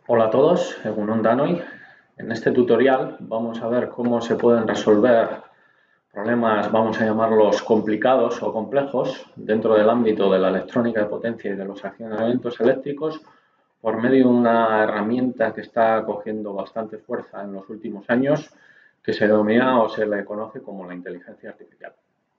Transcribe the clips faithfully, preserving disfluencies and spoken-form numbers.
Hola a todos, Egunon Danoi. En este tutorial vamos a ver cómo se pueden resolver problemas, vamos a llamarlos complicados o complejos, dentro del ámbito de la electrónica de potencia y de los accionamientos eléctricos por medio de una herramienta que está cogiendo bastante fuerza en los últimos años, que se denomina o se le conoce como la inteligencia artificial.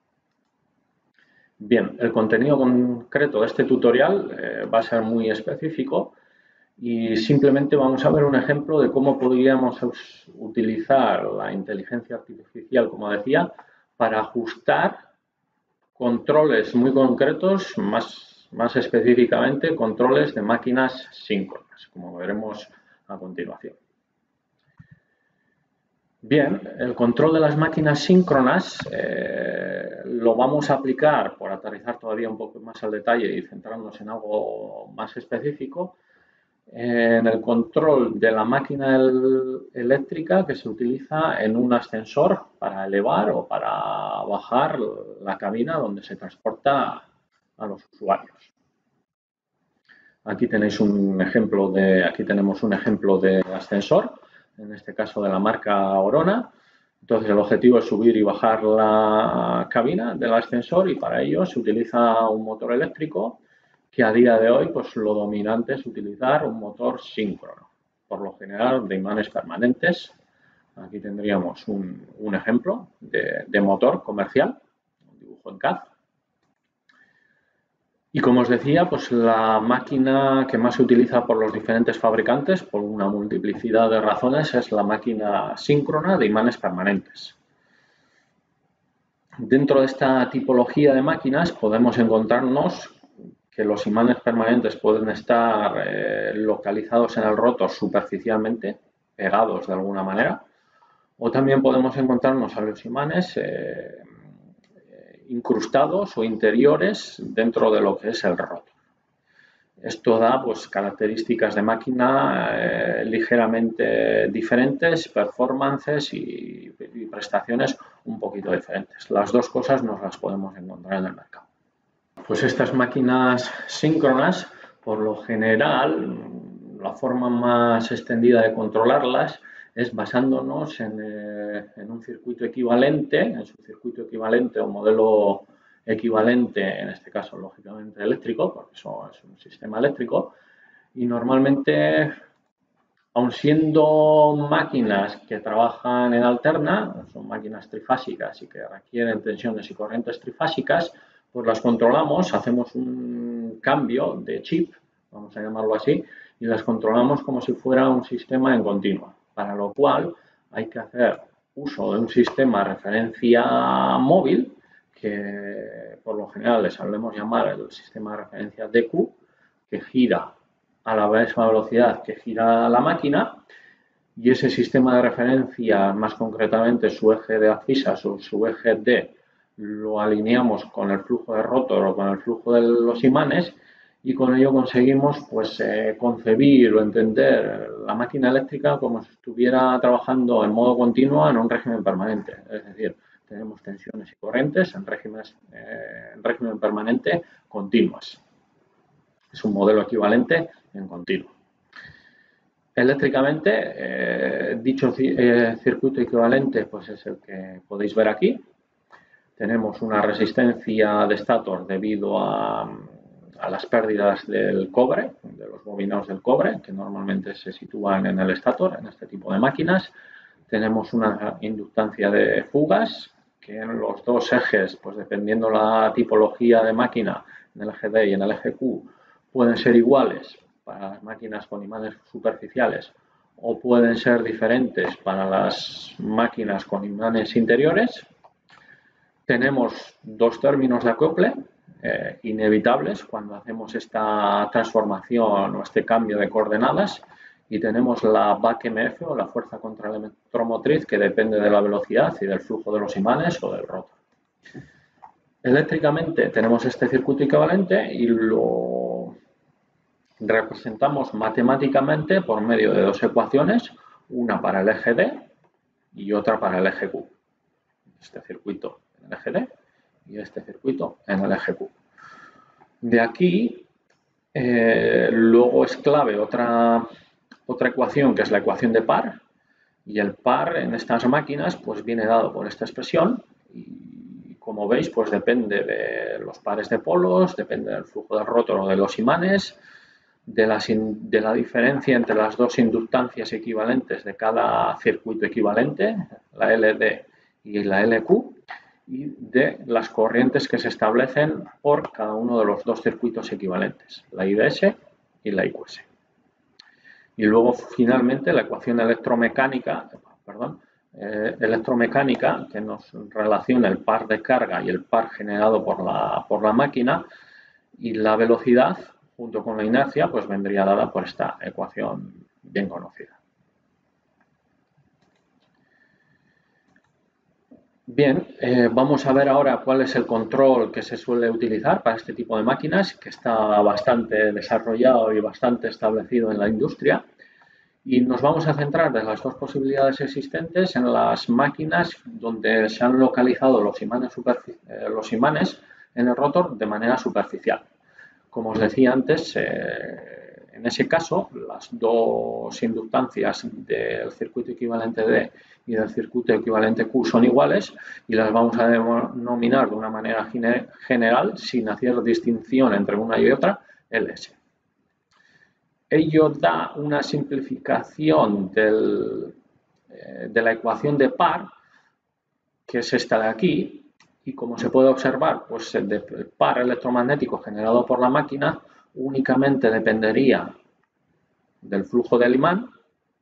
Bien, el contenido concreto de este tutorial eh, va a ser muy específico. Y simplemente vamos a ver un ejemplo de cómo podríamos utilizar la inteligencia artificial, como decía, para ajustar controles muy concretos, más, más específicamente controles de máquinas síncronas, como veremos a continuación. Bien, el control de las máquinas síncronas eh, lo vamos a aplicar, por aterrizar todavía un poco más al detalle y centrarnos en algo más específico, en el control de la máquina eléctrica que se utiliza en un ascensor para elevar o para bajar la cabina donde se transporta a los usuarios. Aquí tenéis un ejemplo de, aquí tenemos un ejemplo de ascensor, en este caso de la marca Orona. Entonces el objetivo es subir y bajar la cabina del ascensor y para ello se utiliza un motor eléctrico que a día de hoy pues lo dominante es utilizar un motor síncrono, por lo general de imanes permanentes. Aquí tendríamos un, un ejemplo de, de motor comercial, un dibujo en C A D. Y como os decía, pues la máquina que más se utiliza por los diferentes fabricantes, por una multiplicidad de razones, es la máquina síncrona de imanes permanentes. Dentro de esta tipología de máquinas podemos encontrarnos que los imanes permanentes pueden estar eh, localizados en el rotor superficialmente, pegados de alguna manera, o también podemos encontrarnos a los imanes eh, incrustados o interiores dentro de lo que es el rotor. Esto da pues, características de máquina eh, ligeramente diferentes, performances y, y prestaciones un poquito diferentes. Las dos cosas nos las podemos encontrar en el mercado. Pues estas máquinas síncronas, por lo general, la forma más extendida de controlarlas es basándonos en, eh, en un circuito equivalente, en su circuito equivalente o modelo equivalente, en este caso, lógicamente, eléctrico, porque eso es un sistema eléctrico, y normalmente, aun siendo máquinas que trabajan en alterna, son máquinas trifásicas y que requieren tensiones y corrientes trifásicas, pues las controlamos, hacemos un cambio de chip, vamos a llamarlo así, y las controlamos como si fuera un sistema en continua, para lo cual hay que hacer uso de un sistema de referencia móvil, que por lo general le solemos llamar el sistema de referencia D Q, que gira a la misma velocidad que gira la máquina, y ese sistema de referencia, más concretamente su eje de abscisas o su eje D, lo alineamos con el flujo de rotor o con el flujo de los imanes, y con ello conseguimos pues, eh, concebir o entender la máquina eléctrica como si estuviera trabajando en modo continuo en un régimen permanente. Es decir, tenemos tensiones y corrientes en, regímenes, eh, en régimen permanente continuas. Es un modelo equivalente en continuo. Eléctricamente, eh, dicho eh, circuito equivalente pues es el que podéis ver aquí. Tenemos una resistencia de estator debido a, a las pérdidas del cobre, de los bobinados del cobre, que normalmente se sitúan en el estator, en este tipo de máquinas. Tenemos una inductancia de fugas, que en los dos ejes, pues dependiendo la tipología de máquina, en el eje D y en el eje Q, pueden ser iguales para las máquinas con imanes superficiales o pueden ser diferentes para las máquinas con imanes interiores. Tenemos dos términos de acople eh, inevitables cuando hacemos esta transformación o este cambio de coordenadas, y tenemos la back M F o la fuerza contra electromotriz, que depende de la velocidad y del flujo de los imanes o del rotor. Eléctricamente tenemos este circuito equivalente y lo representamos matemáticamente por medio de dos ecuaciones, una para el eje D y otra para el eje Q. Este circuito en el eje D y este circuito en el eje Q. De aquí, eh, luego es clave otra, otra ecuación que es la ecuación de par, y el par en estas máquinas pues viene dado por esta expresión y como veis pues depende de los pares de polos, depende del flujo del rótor o de los imanes, de, las in, de la diferencia entre las dos inductancias equivalentes de cada circuito equivalente, la L D y la L Q, y de las corrientes que se establecen por cada uno de los dos circuitos equivalentes, la I D S y la I Q S. Y luego, finalmente, la ecuación electromecánica, perdón, eh, electromecánica que nos relaciona el par de carga y el par generado por la, por la máquina, y la velocidad, junto con la inercia, pues vendría dada por esta ecuación bien conocida. Bien, eh, vamos a ver ahora cuál es el control que se suele utilizar para este tipo de máquinas, que está bastante desarrollado y bastante establecido en la industria. Y nos vamos a centrar de las dos posibilidades existentes en las máquinas donde se han localizado los imanes, eh, los imanes en el rotor de manera superficial. Como os decía antes, eh, en ese caso, las dos inductancias del circuito equivalente D y del circuito equivalente Q son iguales y las vamos a denominar de una manera general, sin hacer distinción entre una y otra, L S. Ello da una simplificación del, eh, de la ecuación de par, que es esta de aquí, y como se puede observar, pues el, de, el par electromagnético generado por la máquina únicamente dependería del flujo del imán,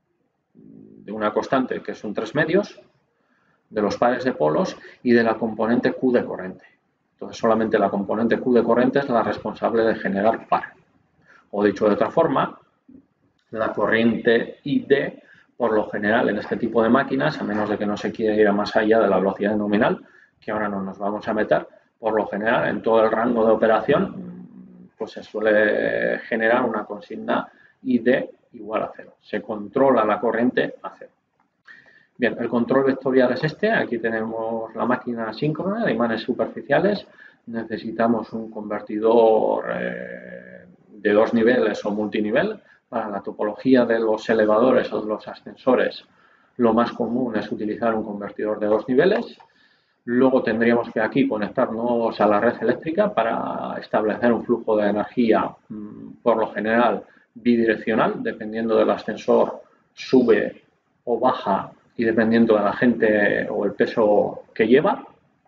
de una constante que son tres medios, de los pares de polos y de la componente Q de corriente. Entonces, solamente la componente Q de corriente es la responsable de generar par. O dicho de otra forma, la corriente I D, por lo general en este tipo de máquinas, a menos de que no se quiera ir a más allá de la velocidad nominal, que ahora no nos vamos a meter, por lo general en todo el rango de operación, pues se suele generar una consigna I D igual a cero. Se controla la corriente a cero. Bien, el control vectorial es este. Aquí tenemos la máquina síncrona de imanes superficiales. Necesitamos un convertidor eh, de dos niveles o multinivel. Para la topología de los elevadores o de los ascensores, lo más común es utilizar un convertidor de dos niveles. Luego tendríamos que aquí conectarnos a la red eléctrica para establecer un flujo de energía, por lo general bidireccional, dependiendo del ascensor, sube o baja y dependiendo de la gente o el peso que lleva.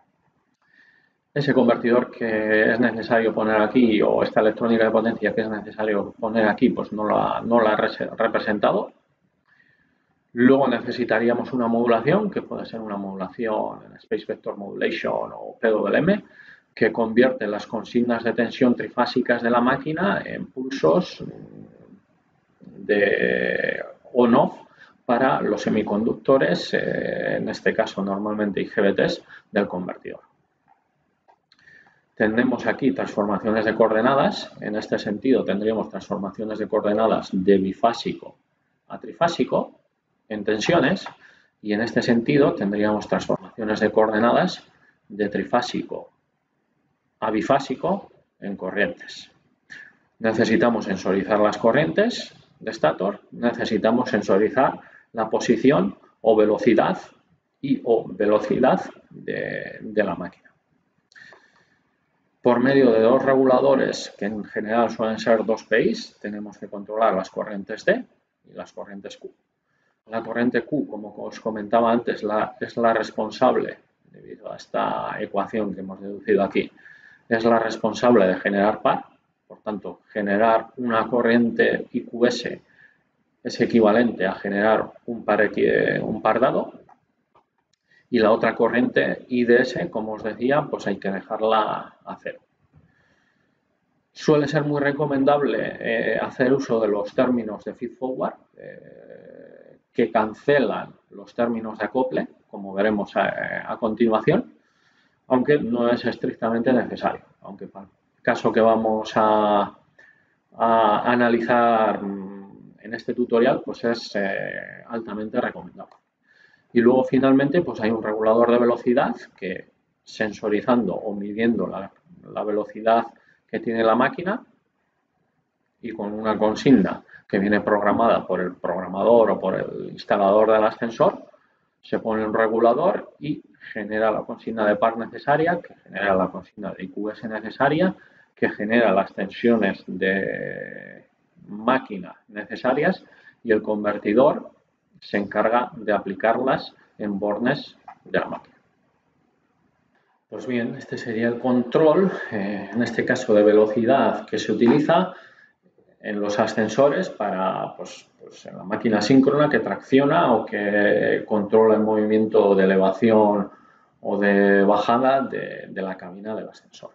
Ese convertidor que es necesario poner aquí o esta electrónica de potencia que es necesario poner aquí, pues no la, no la he representado. Luego necesitaríamos una modulación, que puede ser una modulación en Space Vector Modulation o P W M, que convierte las consignas de tensión trifásicas de la máquina en pulsos de on-off para los semiconductores, eh, en este caso normalmente I G B Ts, del convertidor. Tenemos aquí transformaciones de coordenadas. En este sentido tendríamos transformaciones de coordenadas de bifásico a trifásico en tensiones y en este sentido tendríamos transformaciones de coordenadas de trifásico a bifásico en corrientes. Necesitamos sensorizar las corrientes de estator, necesitamos sensorizar la posición o velocidad y o velocidad de, de la máquina. Por medio de dos reguladores, que en general suelen ser dos P Is, tenemos que controlar las corrientes D y las corrientes Q. La corriente Q, como os comentaba antes, la, es la responsable, debido a esta ecuación que hemos deducido aquí, es la responsable de generar par. Por tanto, generar una corriente I Q S es equivalente a generar un par, un par dado. Y la otra corriente I D S, como os decía, pues hay que dejarla a cero. Suele ser muy recomendable eh, hacer uso de los términos de feed-forward eh, que cancelan los términos de acople, como veremos a, a continuación, aunque no es estrictamente necesario. Aunque para el caso que vamos a, a analizar en este tutorial, pues es eh, altamente recomendable. Y luego finalmente pues hay un regulador de velocidad que sensorizando o midiendo la, la velocidad que tiene la máquina y con una consigna que viene programada por el programador o por el instalador del ascensor, se pone un regulador y genera la consigna de par necesaria, que genera la consigna de I Q S necesaria, que genera las tensiones de máquina necesarias y el convertidor se encarga de aplicarlas en bornes de la máquina. Pues bien, este sería el control, eh, en este caso de velocidad, que se utiliza en los ascensores para, pues, pues en la máquina síncrona que tracciona o que controla el movimiento de elevación o de bajada de, de la cabina del ascensor.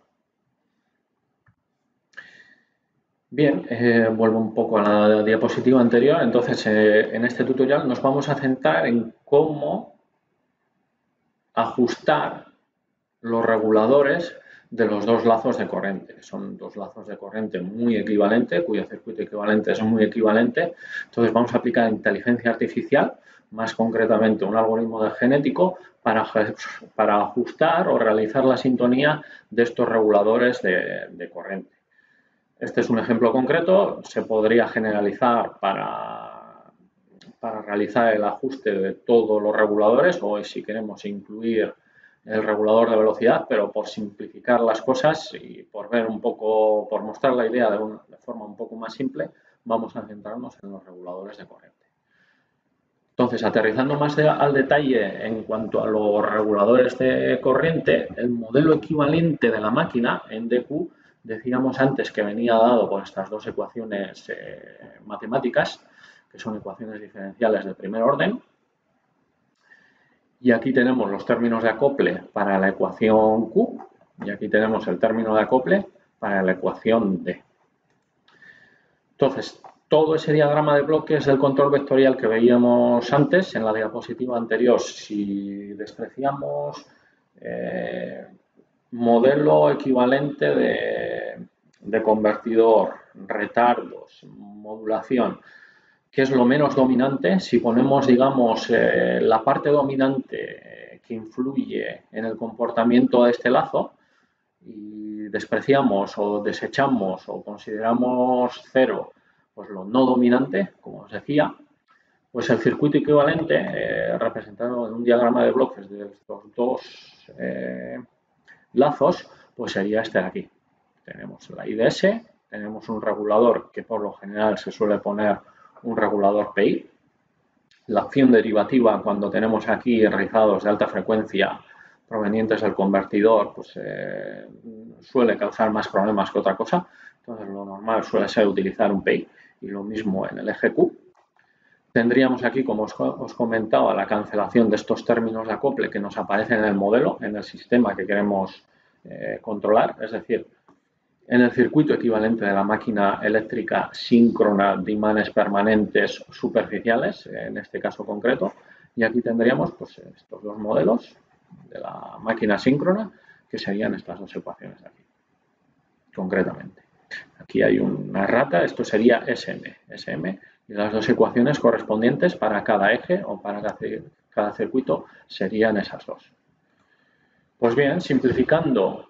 Bien, eh, vuelvo un poco a la diapositiva anterior. Entonces, eh, en este tutorial nos vamos a centrar en cómo ajustar los reguladores de los dos lazos de corriente. Son dos lazos de corriente muy equivalentes, cuyo circuito equivalente es muy equivalente. Entonces, vamos a aplicar inteligencia artificial, más concretamente un algoritmo de genético, para, para ajustar o realizar la sintonía de estos reguladores de, de corriente. Este es un ejemplo concreto, se podría generalizar para, para realizar el ajuste de todos los reguladores o si queremos incluir el regulador de velocidad, pero por simplificar las cosas y por ver un poco, por mostrar la idea de, una, de forma un poco más simple, vamos a centrarnos en los reguladores de corriente. Entonces, aterrizando más de, al detalle en cuanto a los reguladores de corriente, el modelo equivalente de la máquina en D Q, decíamos antes que venía dado por estas dos ecuaciones eh, matemáticas, que son ecuaciones diferenciales de primer orden. Y aquí tenemos los términos de acople para la ecuación Q y aquí tenemos el término de acople para la ecuación D. Entonces, todo ese diagrama de bloques del control vectorial que veíamos antes en la diapositiva anterior, si despreciamos eh, modelo equivalente de, de convertidor, retardos, modulación, que es lo menos dominante, si ponemos, digamos, eh, la parte dominante que influye en el comportamiento de este lazo y despreciamos o desechamos o consideramos cero, pues lo no dominante, como os decía, pues el circuito equivalente, eh, representado en un diagrama de bloques de estos dos eh, lazos, pues sería este de aquí. Tenemos la I D S, tenemos un regulador que por lo general se suele poner un regulador P I. La acción derivativa, cuando tenemos aquí rizados de alta frecuencia provenientes del convertidor, pues eh, suele causar más problemas que otra cosa. Entonces, lo normal suele ser utilizar un P I y lo mismo en el eje Q. Tendríamos aquí, como os, os comentaba, la cancelación de estos términos de acople que nos aparecen en el modelo, en el sistema que queremos eh, controlar, es decir, en el circuito equivalente de la máquina eléctrica síncrona de imanes permanentes superficiales, en este caso concreto, y aquí tendríamos pues, estos dos modelos de la máquina síncrona, que serían estas dos ecuaciones de aquí, concretamente. Aquí hay una errata, esto sería S M, S M, y las dos ecuaciones correspondientes para cada eje o para cada circuito serían esas dos. Pues bien, simplificando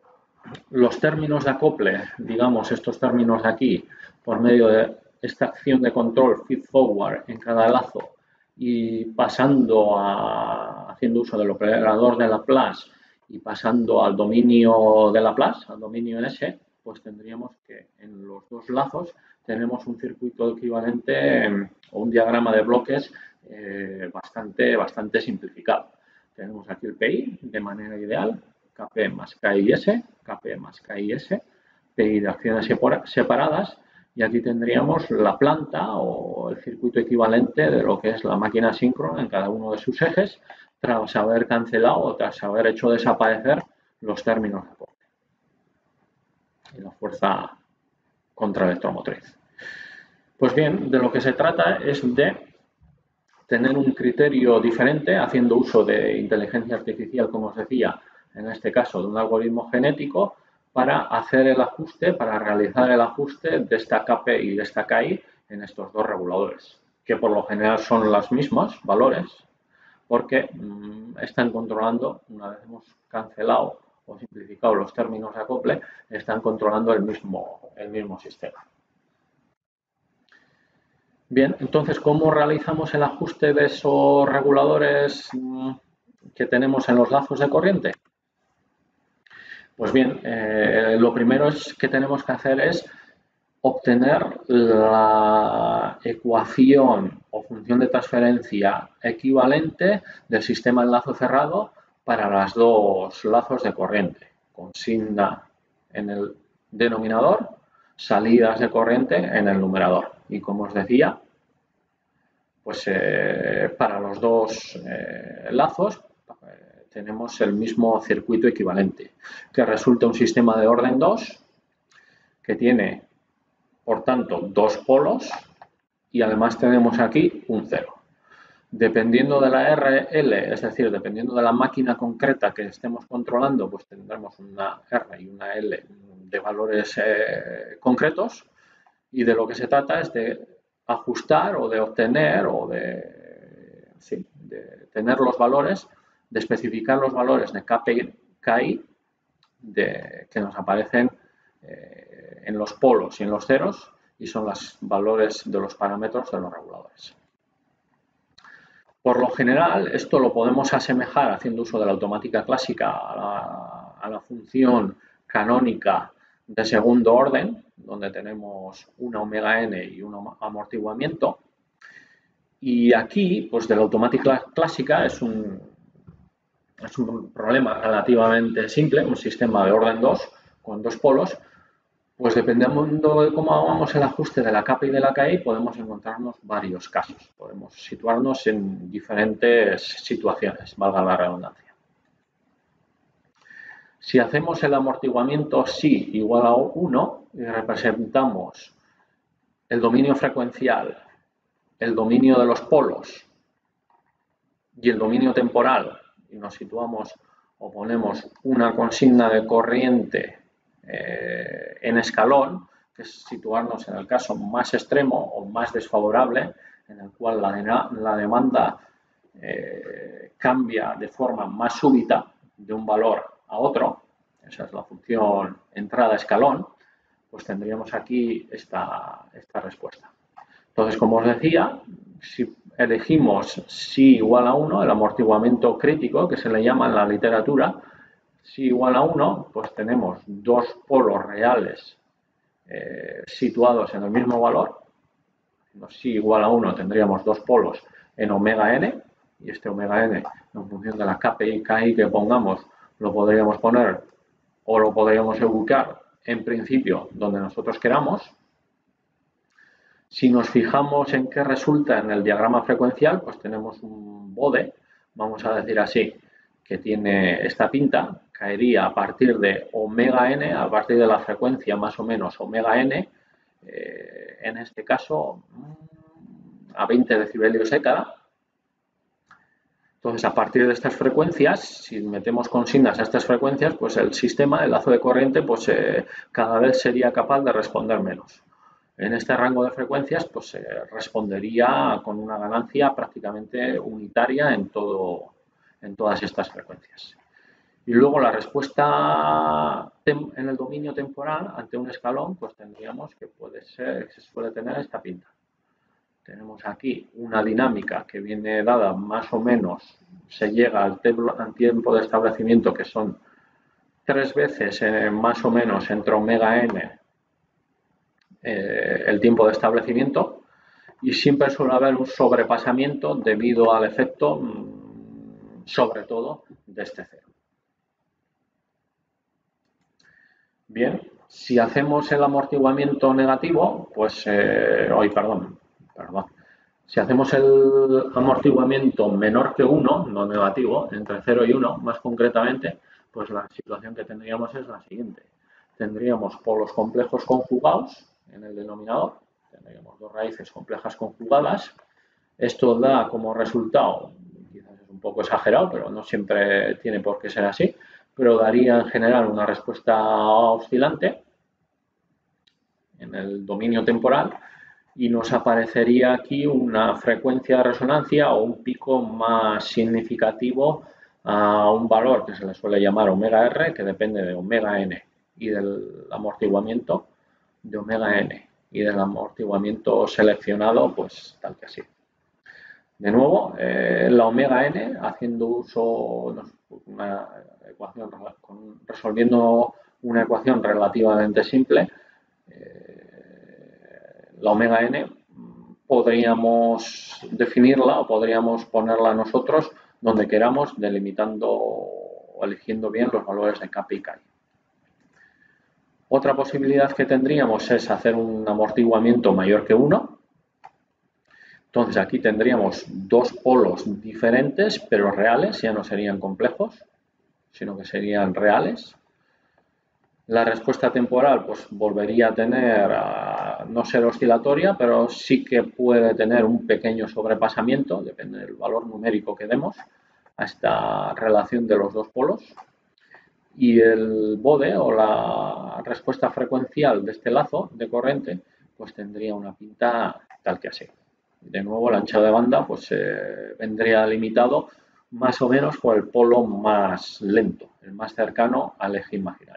los términos de acople, digamos estos términos de aquí, por medio de esta acción de control feed forward en cada lazo y pasando a, haciendo uso del operador de Laplace y pasando al dominio de Laplace, al dominio en S, pues tendríamos que en los dos lazos tenemos un circuito equivalente eh, o un diagrama de bloques eh, bastante, bastante simplificado. Tenemos aquí el P I de manera ideal, K P más K I S, K P más K I S, P I de acciones separadas, y aquí tendríamos la planta o el circuito equivalente de lo que es la máquina síncrona en cada uno de sus ejes, tras haber cancelado o tras haber hecho desaparecer los términos de acople y la fuerza contraelectromotriz. Pues bien, de lo que se trata es de tener un criterio diferente, haciendo uso de inteligencia artificial, como os decía, en este caso de un algoritmo genético, para hacer el ajuste, para realizar el ajuste de esta K P y de esta K I en estos dos reguladores, que por lo general son los mismos valores, porque mmm, están controlando, una vez hemos cancelado o simplificado los términos de acople, están controlando el mismo, el mismo sistema. Bien, entonces, ¿cómo realizamos el ajuste de esos reguladores mm, que tenemos en los lazos de corriente? Pues bien, eh, lo primero es que tenemos que hacer es obtener la ecuación o función de transferencia equivalente del sistema de lazo cerrado para los dos lazos de corriente. Consigna en el denominador, salidas de corriente en el numerador. Y como os decía, pues eh, para los dos eh, lazos eh, tenemos el mismo circuito equivalente, que resulta un sistema de orden dos que tiene, por tanto, dos polos y además tenemos aquí un cero. Dependiendo de la R L, es decir, dependiendo de la máquina concreta que estemos controlando, pues tendremos una R y una L de valores eh, concretos, y de lo que se trata es de ajustar o de obtener o de, sí, de tener los valores, de especificar los valores de K P I de, que nos aparecen eh, en los polos y en los ceros, y son los valores de los parámetros de los reguladores. Por lo general, esto lo podemos asemejar, haciendo uso de la automática clásica, a la, a la función canónica de segundo orden, donde tenemos una omega n y un amortiguamiento. Y aquí, pues de la automática clásica es un, es un problema relativamente simple, un sistema de orden dos con dos polos. Pues dependiendo de cómo hagamos el ajuste de la K P I y de la K I, podemos encontrarnos varios casos. Podemos situarnos en diferentes situaciones, valga la redundancia. Si hacemos el amortiguamiento psi igual a uno y representamos el dominio frecuencial, el dominio de los polos y el dominio temporal, y nos situamos o ponemos una consigna de corriente eh, en escalón, que es situarnos en el caso más extremo o más desfavorable, en el cual la, de, la demanda eh, cambia de forma más súbita de un valor a otro, esa es la función entrada escalón, pues tendríamos aquí esta, esta respuesta. Entonces, como os decía, si elegimos psi igual a uno, el amortiguamiento crítico, que se le llama en la literatura, psi igual a uno, pues tenemos dos polos reales eh, situados en el mismo valor. Psi igual a uno tendríamos dos polos en omega n, y este omega n, en función de la K P I, K I que pongamos, lo podríamos poner o lo podríamos ubicar en principio donde nosotros queramos. Si nos fijamos en qué resulta en el diagrama frecuencial, pues tenemos un bode, vamos a decir así, que tiene esta pinta, caería a partir de omega n, a partir de la frecuencia más o menos omega n, eh, en este caso a veinte decibelios década. Entonces, a partir de estas frecuencias, si metemos consignas a estas frecuencias, pues el sistema, el lazo de corriente, pues eh, cada vez sería capaz de responder menos. En este rango de frecuencias, pues se eh, respondería con una ganancia prácticamente unitaria en, todo, en todas estas frecuencias. Y luego la respuesta en el dominio temporal ante un escalón, pues tendríamos que puede ser, se suele tener esta pinta. Tenemos aquí una dinámica que viene dada más o menos, se llega al tiempo de establecimiento que son tres veces eh, más o menos entre omega n Eh, el tiempo de establecimiento, y siempre suele haber un sobrepasamiento debido al efecto, sobre todo, de este cero. Bien, si hacemos el amortiguamiento negativo, pues, eh, hoy, perdón, perdón, si hacemos el amortiguamiento menor que uno, no negativo, entre cero y uno, más concretamente, pues la situación que tendríamos es la siguiente. Tendríamos polos complejos conjugados en el denominador, tendríamos dos raíces complejas conjugadas. Esto da como resultado, quizás es un poco exagerado, pero no siempre tiene por qué ser así, pero daría en general una respuesta oscilante en el dominio temporal, y nos aparecería aquí una frecuencia de resonancia o un pico más significativo a un valor que se le suele llamar omega R, que depende de omega n y del amortiguamiento de omega n. y del amortiguamiento seleccionado, pues tal que así. De nuevo, eh, la omega n, haciendo uso una ecuación, con, resolviendo una ecuación relativamente simple, eh, la omega n podríamos definirla o podríamos ponerla nosotros donde queramos, delimitando o eligiendo bien los valores de kappa y chi. Otra posibilidad que tendríamos es hacer un amortiguamiento mayor que uno. Entonces aquí tendríamos dos polos diferentes, pero reales, ya no serían complejos, sino que serían reales. La respuesta temporal pues volvería a tener, a no ser oscilatoria, pero sí que puede tener un pequeño sobrepasamiento, depende del valor numérico que demos a esta relación de los dos polos. Y el bode o la respuesta frecuencial de este lazo de corriente pues tendría una pinta tal que así. De nuevo, el ancho de banda pues eh, vendría limitado más o menos por el polo más lento, el más cercano al eje imaginario.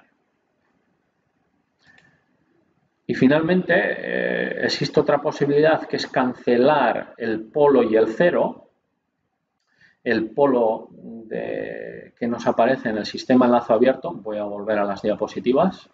Y finalmente, eh, existe otra posibilidad que es cancelar el polo y el cero. El polo de, que nos aparece en el sistema enlazo abierto, voy a volver a las diapositivas,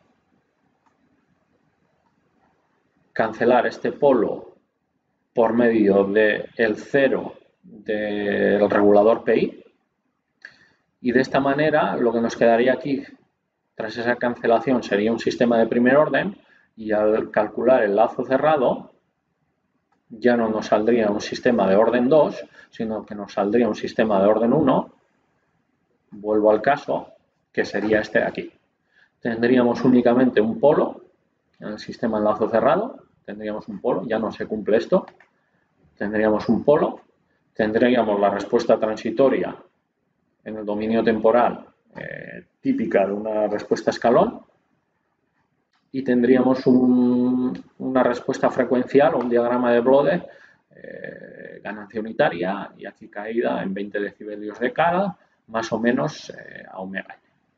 cancelar este polo por medio del cero del regulador P I, y de esta manera lo que nos quedaría aquí tras esa cancelación sería un sistema de primer orden, y al calcular el lazo cerrado ya no nos saldría un sistema de orden dos, sino que nos saldría un sistema de orden uno. Vuelvo al caso, que sería este de aquí. Tendríamos únicamente un polo en el sistema enlazo cerrado, tendríamos un polo, ya no se cumple esto, tendríamos un polo, tendríamos la respuesta transitoria en el dominio temporal eh, típica de una respuesta escalón, y tendríamos un, una respuesta frecuencial o un diagrama de Bode, eh, ganancia unitaria y aquí caída en veinte decibelios de cada, más o menos eh, a omega.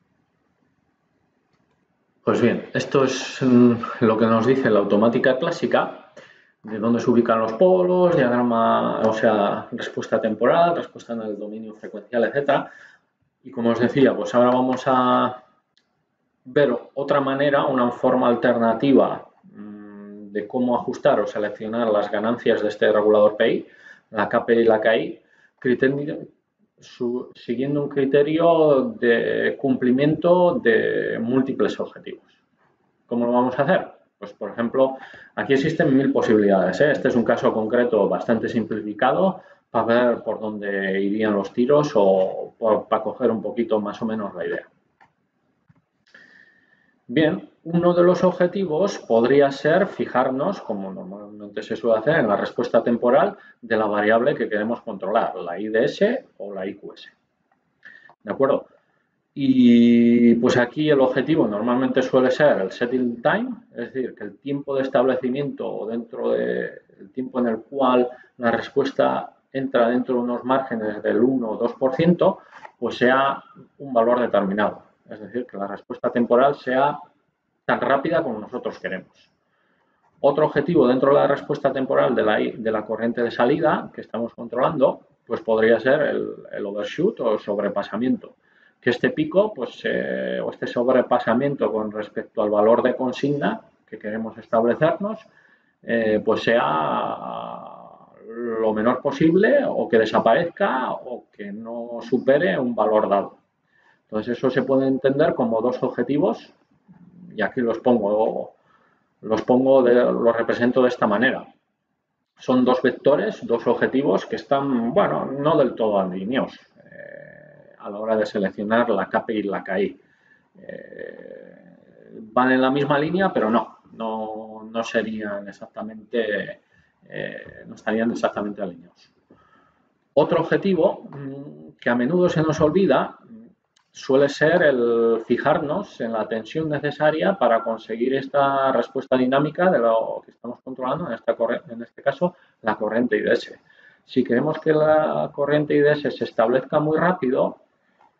Pues bien, esto es lo que nos dice la automática clásica, de dónde se ubican los polos, diagrama, o sea, respuesta temporal, respuesta en el dominio frecuencial, etcétera. Y como os decía, pues ahora vamos a ver otra manera, una forma alternativa mmm, de cómo ajustar o seleccionar las ganancias de este regulador P I, la K P y la K I, criterio, su, siguiendo un criterio de cumplimiento de múltiples objetivos. ¿Cómo lo vamos a hacer? Pues, por ejemplo, aquí existen mil posibilidades, ¿eh? Este es un caso concreto bastante simplificado para ver por dónde irían los tiros o por, para coger un poquito más o menos la idea. Bien, uno de los objetivos podría ser fijarnos, como normalmente se suele hacer, en la respuesta temporal de la variable que queremos controlar, la I D S o la I Q S. ¿De acuerdo? Y pues aquí el objetivo normalmente suele ser el setting time, es decir, que el tiempo de establecimiento o dentro del tiempo en el cual la respuesta entra dentro de unos márgenes del uno o dos por ciento, pues sea un valor determinado. Es decir, que la respuesta temporal sea tan rápida como nosotros queremos. Otro objetivo dentro de la respuesta temporal de la, de la corriente de salida que estamos controlando, pues podría ser el, el overshoot o el sobrepasamiento. Que este pico, pues, eh, o este sobrepasamiento con respecto al valor de consigna que queremos establecernos, eh, pues sea lo menor posible o que desaparezca o que no supere un valor dado. Entonces, eso se puede entender como dos objetivos, y aquí los pongo, los pongo, de, los represento de esta manera. Son dos vectores, dos objetivos que están, bueno, no del todo alineados eh, a la hora de seleccionar la K P y la K I. Eh, van en la misma línea, pero no, no, no serían exactamente, eh, no estarían exactamente alineados. Otro objetivo que a menudo se nos olvida suele ser el fijarnos en la tensión necesaria para conseguir esta respuesta dinámica de lo que estamos controlando, en, esta en este caso, la corriente I D S. Si queremos que la corriente I D S se establezca muy rápido,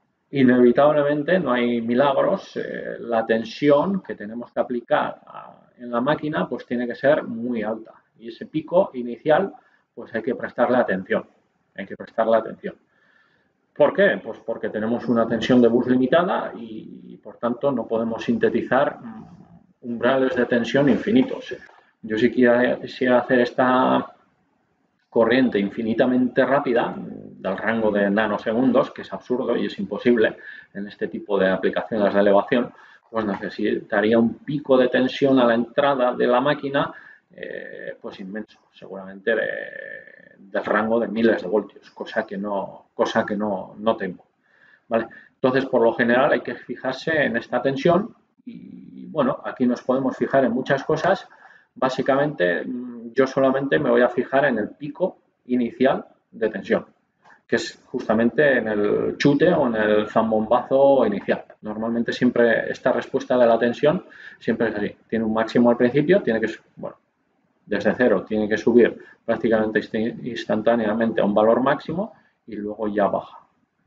inevitablemente, no hay milagros, eh, la tensión que tenemos que aplicar a en la máquina pues tiene que ser muy alta. Y ese pico inicial pues hay que prestarle atención. Hay que prestarle atención. ¿Por qué? Pues porque tenemos una tensión de bus limitada y, por tanto, no podemos sintetizar umbrales de tensión infinitos. Yo si quisiera hacer esta corriente infinitamente rápida, del rango de nanosegundos, que es absurdo y es imposible en este tipo de aplicaciones de elevación, pues necesitaría un pico de tensión a la entrada de la máquina eh, pues inmenso, seguramente de, del rango de miles de voltios, cosa que no, cosa que no, no tengo. ¿Vale? Entonces, por lo general hay que fijarse en esta tensión y, bueno, aquí nos podemos fijar en muchas cosas. Básicamente, yo solamente me voy a fijar en el pico inicial de tensión, que es justamente en el chute o en el zambombazo inicial. Normalmente siempre esta respuesta de la tensión siempre es así. Tiene un máximo al principio, tiene que, bueno, desde cero tiene que subir prácticamente instantáneamente a un valor máximo y luego ya baja.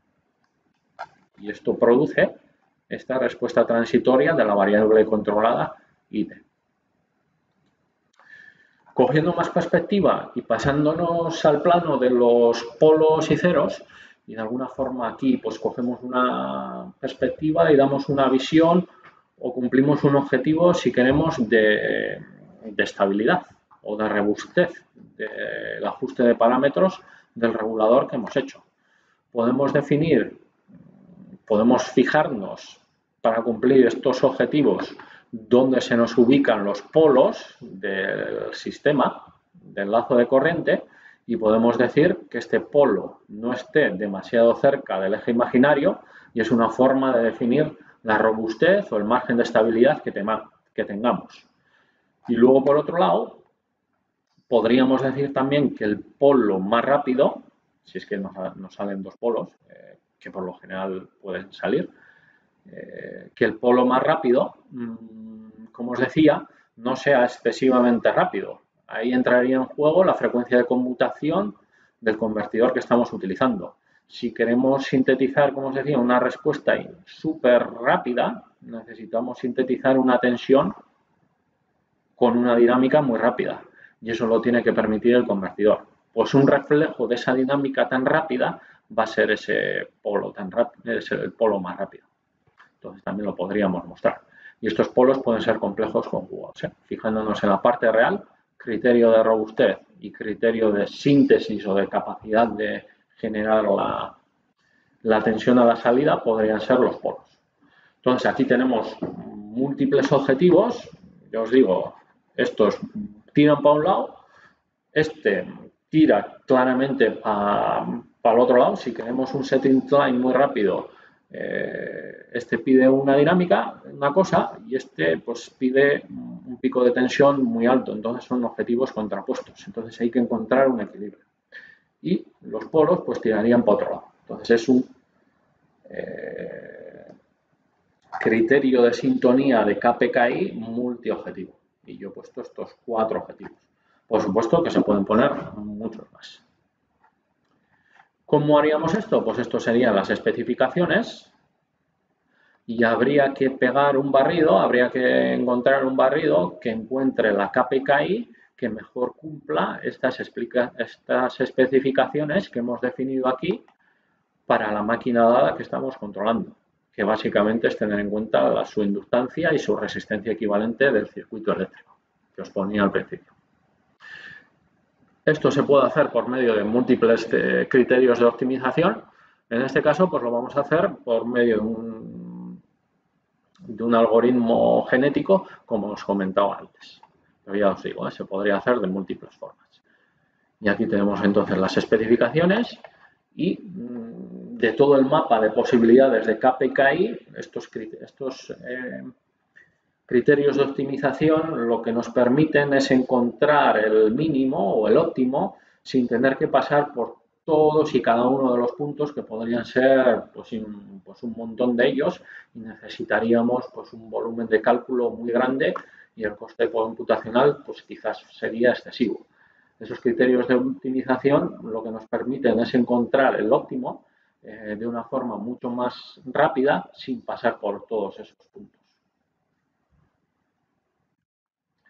Y esto produce esta respuesta transitoria de la variable controlada I D. Cogiendo más perspectiva y pasándonos al plano de los polos y ceros, y de alguna forma aquí pues cogemos una perspectiva y damos una visión o cumplimos un objetivo, si queremos, de, de estabilidad o de robustez del ajuste de parámetros del regulador que hemos hecho. Podemos definir, podemos fijarnos para cumplir estos objetivos donde se nos ubican los polos del sistema, del lazo de corriente, y podemos decir que este polo no esté demasiado cerca del eje imaginario y es una forma de definir la robustez o el margen de estabilidad que, que tengamos. Y luego, por otro lado, podríamos decir también que el polo más rápido, si es que nos, nos salen dos polos, eh, que por lo general pueden salir, Eh, que el polo más rápido, como os decía, no sea excesivamente rápido. Ahí entraría en juego la frecuencia de conmutación del convertidor que estamos utilizando. Si queremos sintetizar, como os decía, una respuesta súper rápida, necesitamos sintetizar una tensión con una dinámica muy rápida. Y eso lo tiene que permitir el convertidor. Pues un reflejo de esa dinámica tan rápida va a ser ese polo, tan rápido, es el polo más rápido. Entonces también lo podríamos mostrar. Y estos polos pueden ser complejos conjugados. ¿eh? Fijándonos en la parte real, criterio de robustez y criterio de síntesis o de capacidad de generar la, la tensión a la salida podrían ser los polos. Entonces aquí tenemos múltiples objetivos. Ya os digo, estos tiran para un lado, este tira claramente para, para el otro lado. Si queremos un setting time muy rápido, este pide una dinámica, una cosa, y este pues pide un pico de tensión muy alto. Entonces son objetivos contrapuestos. Entonces hay que encontrar un equilibrio. Y los polos pues tirarían para otro lado. Entonces es un eh, criterio de sintonía de K P K I multiobjetivo. Y yo he puesto estos cuatro objetivos. Por supuesto que se pueden poner muchos más. ¿Cómo haríamos esto? Pues esto serían las especificaciones y habría que pegar un barrido, habría que encontrar un barrido que encuentre la K P K I que mejor cumpla estas, explica, estas especificaciones que hemos definido aquí para la máquina dada que estamos controlando, que básicamente es tener en cuenta la, su inductancia y su resistencia equivalente del circuito eléctrico que os ponía al principio. Esto se puede hacer por medio de múltiples eh, criterios de optimización. En este caso, pues lo vamos a hacer por medio de un, de un algoritmo genético, como os comentaba antes. Pero ya os digo, ¿eh? Se podría hacer de múltiples formas. Y aquí tenemos entonces las especificaciones y mmm, de todo el mapa de posibilidades de K P K I, estos, estos eh, criterios de optimización lo que nos permiten es encontrar el mínimo o el óptimo sin tener que pasar por todos y cada uno de los puntos que podrían ser pues, un, pues un montón de ellos y necesitaríamos pues, un volumen de cálculo muy grande y el coste computacional pues, quizás sería excesivo. Esos criterios de optimización lo que nos permiten es encontrar el óptimo eh, de una forma mucho más rápida sin pasar por todos esos puntos.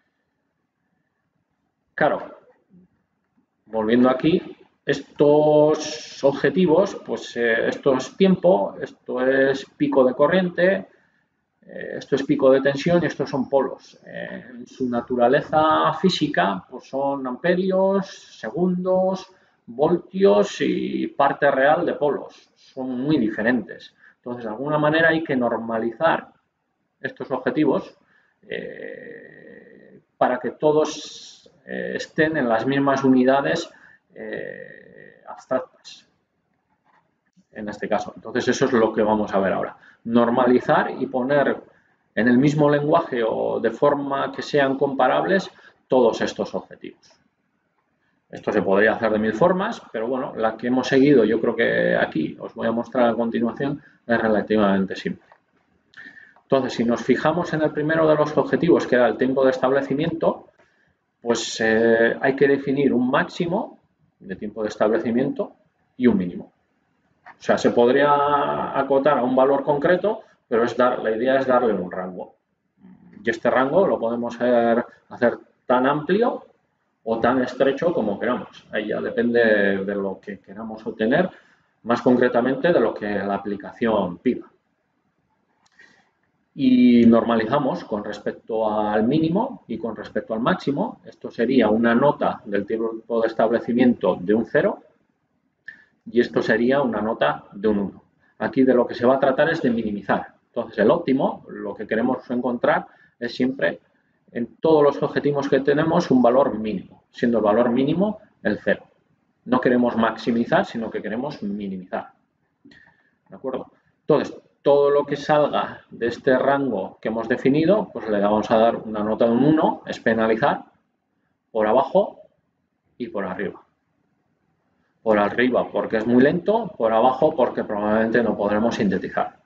Claro, volviendo aquí, estos objetivos, pues eh, esto es tiempo, esto es pico de corriente, eh, esto es pico de tensión y estos son polos. Eh, en su naturaleza física, pues son amperios, segundos, voltios y parte real de polos. Son muy diferentes. Entonces, de alguna manera hay que normalizar estos objetivos eh, para que todos eh, estén en las mismas unidades eh, abstractas, en este caso. Entonces, eso es lo que vamos a ver ahora. Normalizar y poner en el mismo lenguaje o de forma que sean comparables todos estos objetivos. Esto se podría hacer de mil formas, pero bueno, la que hemos seguido, yo creo que aquí os voy a mostrar a continuación, es relativamente simple. Entonces, si nos fijamos en el primero de los objetivos, que era el tiempo de establecimiento, pues eh, hay que definir un máximo de tiempo de establecimiento y un mínimo. O sea, se podría acotar a un valor concreto, pero es dar, la idea es darle un rango. Y este rango lo podemos hacer, hacer tan amplio o tan estrecho como queramos. Ahí ya depende de lo que queramos obtener, más concretamente de lo que la aplicación pida. Y normalizamos con respecto al mínimo y con respecto al máximo. Esto sería una nota del tiempo de establecimiento de un cero y esto sería una nota de un uno. Aquí de lo que se va a tratar es de minimizar. Entonces, el óptimo, lo que queremos encontrar es siempre en todos los objetivos que tenemos un valor mínimo, siendo el valor mínimo el cero. No queremos maximizar, sino que queremos minimizar. ¿De acuerdo? Entonces, todo lo que salga de este rango que hemos definido, pues le vamos a dar una nota de un uno, es penalizar, por abajo y por arriba. Por arriba porque es muy lento, por abajo porque probablemente no podremos sintetizar.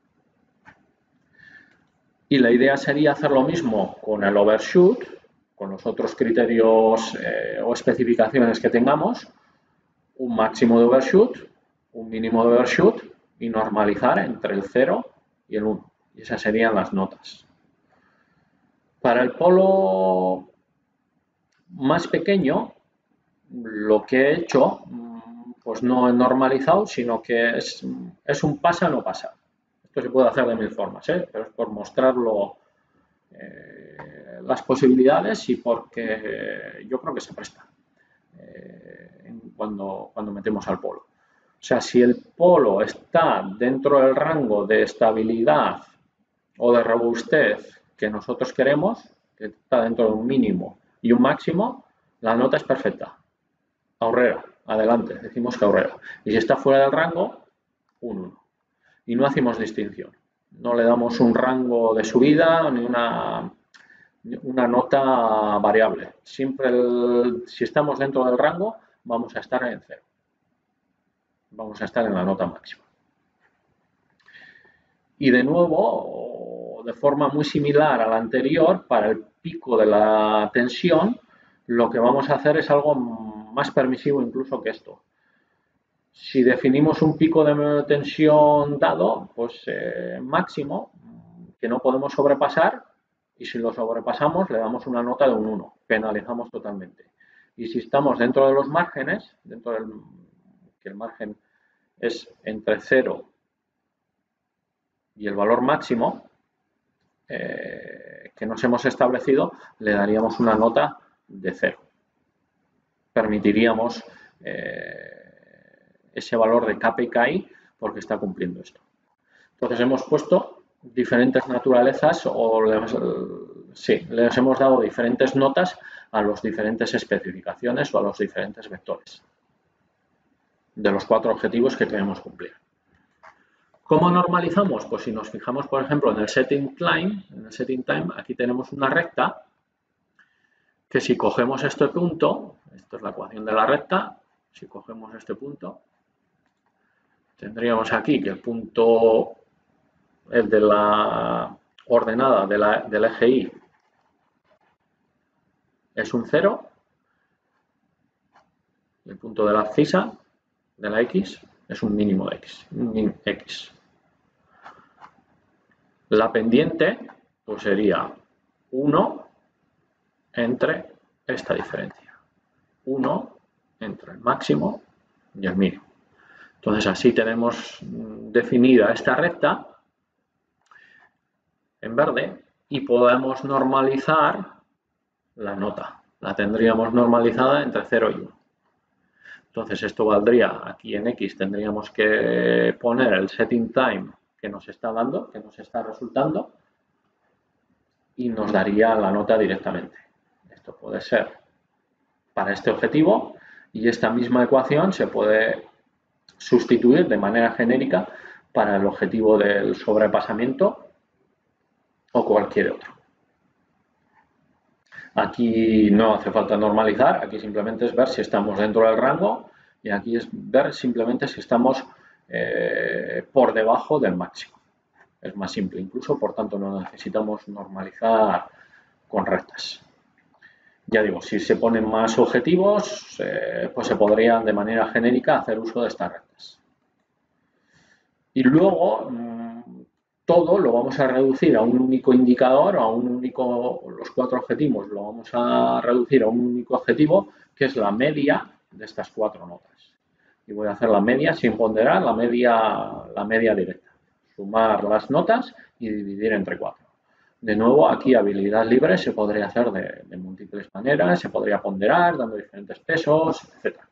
Y la idea sería hacer lo mismo con el overshoot, con los otros criterios eh, o especificaciones que tengamos, un máximo de overshoot, un mínimo de overshoot y normalizar entre el cero y el uno. Y esas serían las notas. Para el polo más pequeño, lo que he hecho, pues no he normalizado, sino que es, es un pasa no pasa. Esto se puede hacer de mil formas, ¿eh? Pero es por mostrarlo eh, las posibilidades y porque eh, yo creo que se presta eh, cuando, cuando metemos al polo. O sea, si el polo está dentro del rango de estabilidad o de robustez que nosotros queremos, que está dentro de un mínimo y un máximo, la nota es perfecta. Aurrera, adelante, decimos que aurrera. Y si está fuera del rango, un uno. Y no hacemos distinción. No le damos un rango de subida ni una, una nota variable. Siempre, el, si estamos dentro del rango, vamos a estar en cero. Vamos a estar en la nota máxima. Y de nuevo, de forma muy similar a la anterior, para el pico de la tensión, lo que vamos a hacer es algo más permisivo incluso que esto. Si definimos un pico de tensión dado, pues eh, máximo, que no podemos sobrepasar, y si lo sobrepasamos le damos una nota de un uno, penalizamos totalmente. Y si estamos dentro de los márgenes, dentro del que el margen es entre cero y el valor máximo eh, que nos hemos establecido, le daríamos una nota de cero. Permitiríamos eh, ese valor de K P y K I porque está cumpliendo esto. Entonces hemos puesto diferentes naturalezas o les, sí, les hemos dado diferentes notas a las diferentes especificaciones o a los diferentes vectores de los cuatro objetivos que queremos cumplir. ¿Cómo normalizamos? Pues si nos fijamos, por ejemplo, en el setting time, en el setting time, aquí tenemos una recta que si cogemos este punto, esto es la ecuación de la recta, si cogemos este punto, tendríamos aquí que el punto el de la ordenada de la, del eje Y es un cero, y el punto de la abscisa de la X es un mínimo de X, un min X. La pendiente pues sería uno entre esta diferencia. uno entre el máximo y el mínimo. Entonces así tenemos definida esta recta en verde y podemos normalizar la nota. La tendríamos normalizada entre cero y uno. Entonces esto valdría, aquí en X tendríamos que poner el setting time que nos está dando, que nos está resultando, y nos daría la nota directamente. Esto puede ser para este objetivo y esta misma ecuación se puede sustituir de manera genérica para el objetivo del sobrepasamiento o cualquier otro. Aquí no hace falta normalizar, aquí simplemente es ver si estamos dentro del rango y aquí es ver simplemente si estamos eh, por debajo del máximo. Es más simple incluso, por tanto no necesitamos normalizar con rectas. Ya digo, si se ponen más objetivos, eh, pues se podrían de manera genérica hacer uso de estas rectas. Y luego todo lo vamos a reducir a un único indicador, a un único, los cuatro objetivos lo vamos a reducir a un único objetivo, que es la media de estas cuatro notas. Y voy a hacer la media sin ponderar, la media, la media directa. Sumar las notas y dividir entre cuatro. De nuevo, aquí habilidad libre se podría hacer de, de múltiples maneras, se podría ponderar dando diferentes pesos, etcétera.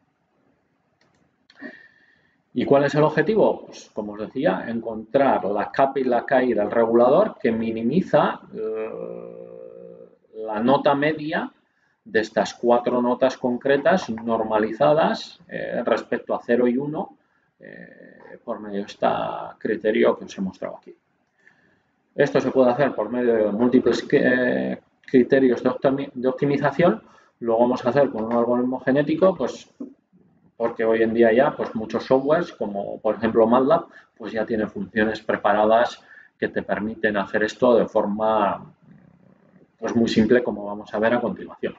¿Y cuál es el objetivo? Pues, como os decía, encontrar la capa y la caída del regulador que minimiza eh, la nota media de estas cuatro notas concretas normalizadas eh, respecto a cero y uno eh, por medio de este criterio que os he mostrado aquí. Esto se puede hacer por medio de múltiples eh, criterios de, optimi de optimización. Lo vamos a hacer con un algoritmo genético, pues porque hoy en día ya pues muchos softwares, como por ejemplo MATLAB, pues ya tiene funciones preparadas que te permiten hacer esto de forma pues muy simple, como vamos a ver a continuación.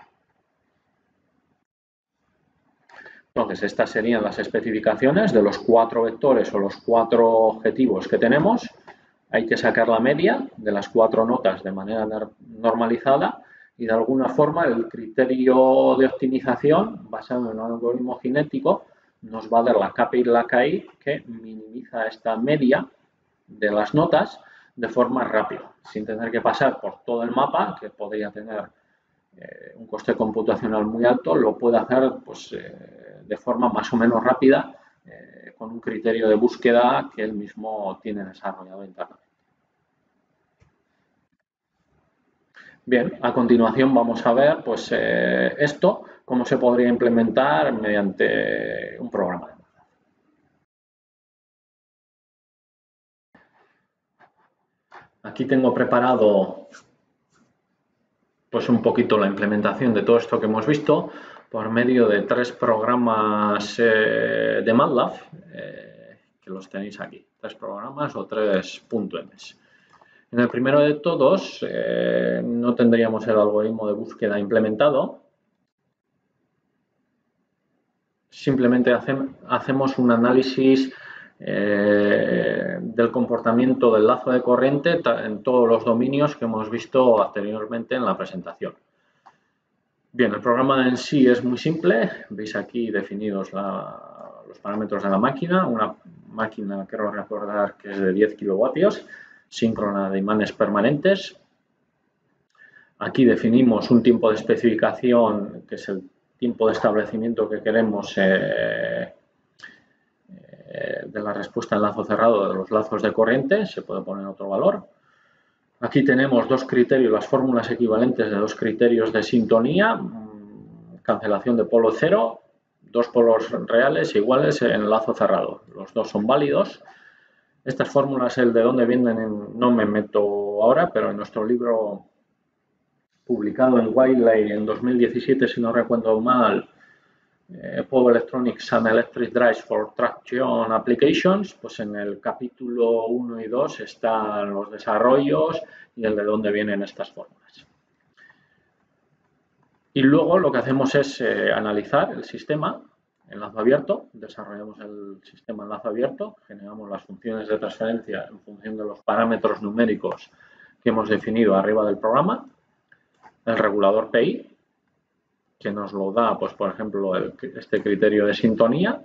Entonces, estas serían las especificaciones de los cuatro vectores o los cuatro objetivos que tenemos. Hay que sacar la media de las cuatro notas de manera normalizada y de alguna forma el criterio de optimización basado en un algoritmo genético nos va a dar la capa y la K I que minimiza esta media de las notas de forma rápida, sin tener que pasar por todo el mapa, que podría tener eh, un coste computacional muy alto, lo puede hacer pues, eh, de forma más o menos rápida eh, con un criterio de búsqueda que él mismo tiene desarrollado internamente. Bien, a continuación vamos a ver pues, eh, esto, cómo se podría implementar mediante un programa de MATLAB. Aquí tengo preparado pues, un poquito la implementación de todo esto que hemos visto por medio de tres programas eh, de MATLAB, eh, que los tenéis aquí, tres programas o tres punto ems. En el primero de todos eh, no tendríamos el algoritmo de búsqueda implementado. Simplemente hace, hacemos un análisis eh, del comportamiento del lazo de corriente en todos los dominios que hemos visto anteriormente en la presentación. Bien, el programa en sí es muy simple. Veis aquí definidos la, los parámetros de la máquina. Una máquina, quiero recordar, que es de diez kilovatios. Síncrona de imanes permanentes. Aquí definimos un tiempo de especificación, que es el tiempo de establecimiento que queremos eh, eh, de la respuesta en lazo cerrado de los lazos de corriente. Se puede poner otro valor. Aquí tenemos dos criterios, las fórmulas equivalentes de dos criterios de sintonía. Cancelación de polo cero, dos polos reales iguales en lazo cerrado. Los dos son válidos. Estas fórmulas, el de dónde vienen, no me meto ahora, pero en nuestro libro publicado en Wiley en dos mil diecisiete, si no recuerdo mal, eh, Power Electronics and Electric Drives for Traction Applications, pues en el capítulo uno y dos están los desarrollos y el de dónde vienen estas fórmulas. Y luego lo que hacemos es eh, analizar el sistema en lazo abierto, desarrollamos el sistema en lazo abierto, generamos las funciones de transferencia en función de los parámetros numéricos que hemos definido arriba del programa, el regulador P I, que nos lo da, pues por ejemplo, el, este criterio de sintonía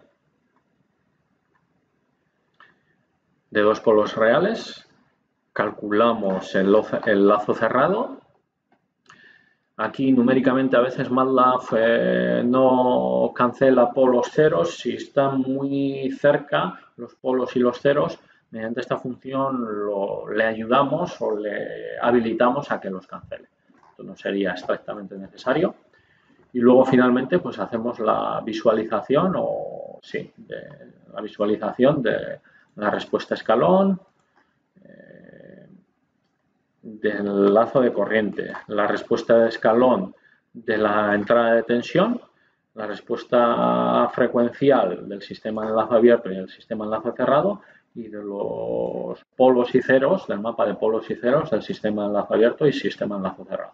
de dos polos reales. Calculamos el, el lazo cerrado. Aquí numéricamente a veces MATLAB eh, no cancela polos ceros. Si están muy cerca los polos y los ceros, mediante esta función lo, le ayudamos o le habilitamos a que los cancele. Esto no sería estrictamente necesario. Y luego finalmente pues hacemos la visualización o sí, de, la visualización de la respuesta escalón, eh, del lazo de corriente, la respuesta de escalón de la entrada de tensión, la respuesta frecuencial del sistema de enlace abierto y del sistema de enlace cerrado y de los polos y ceros, del mapa de polos y ceros del sistema de enlace abierto y sistema de enlace cerrado.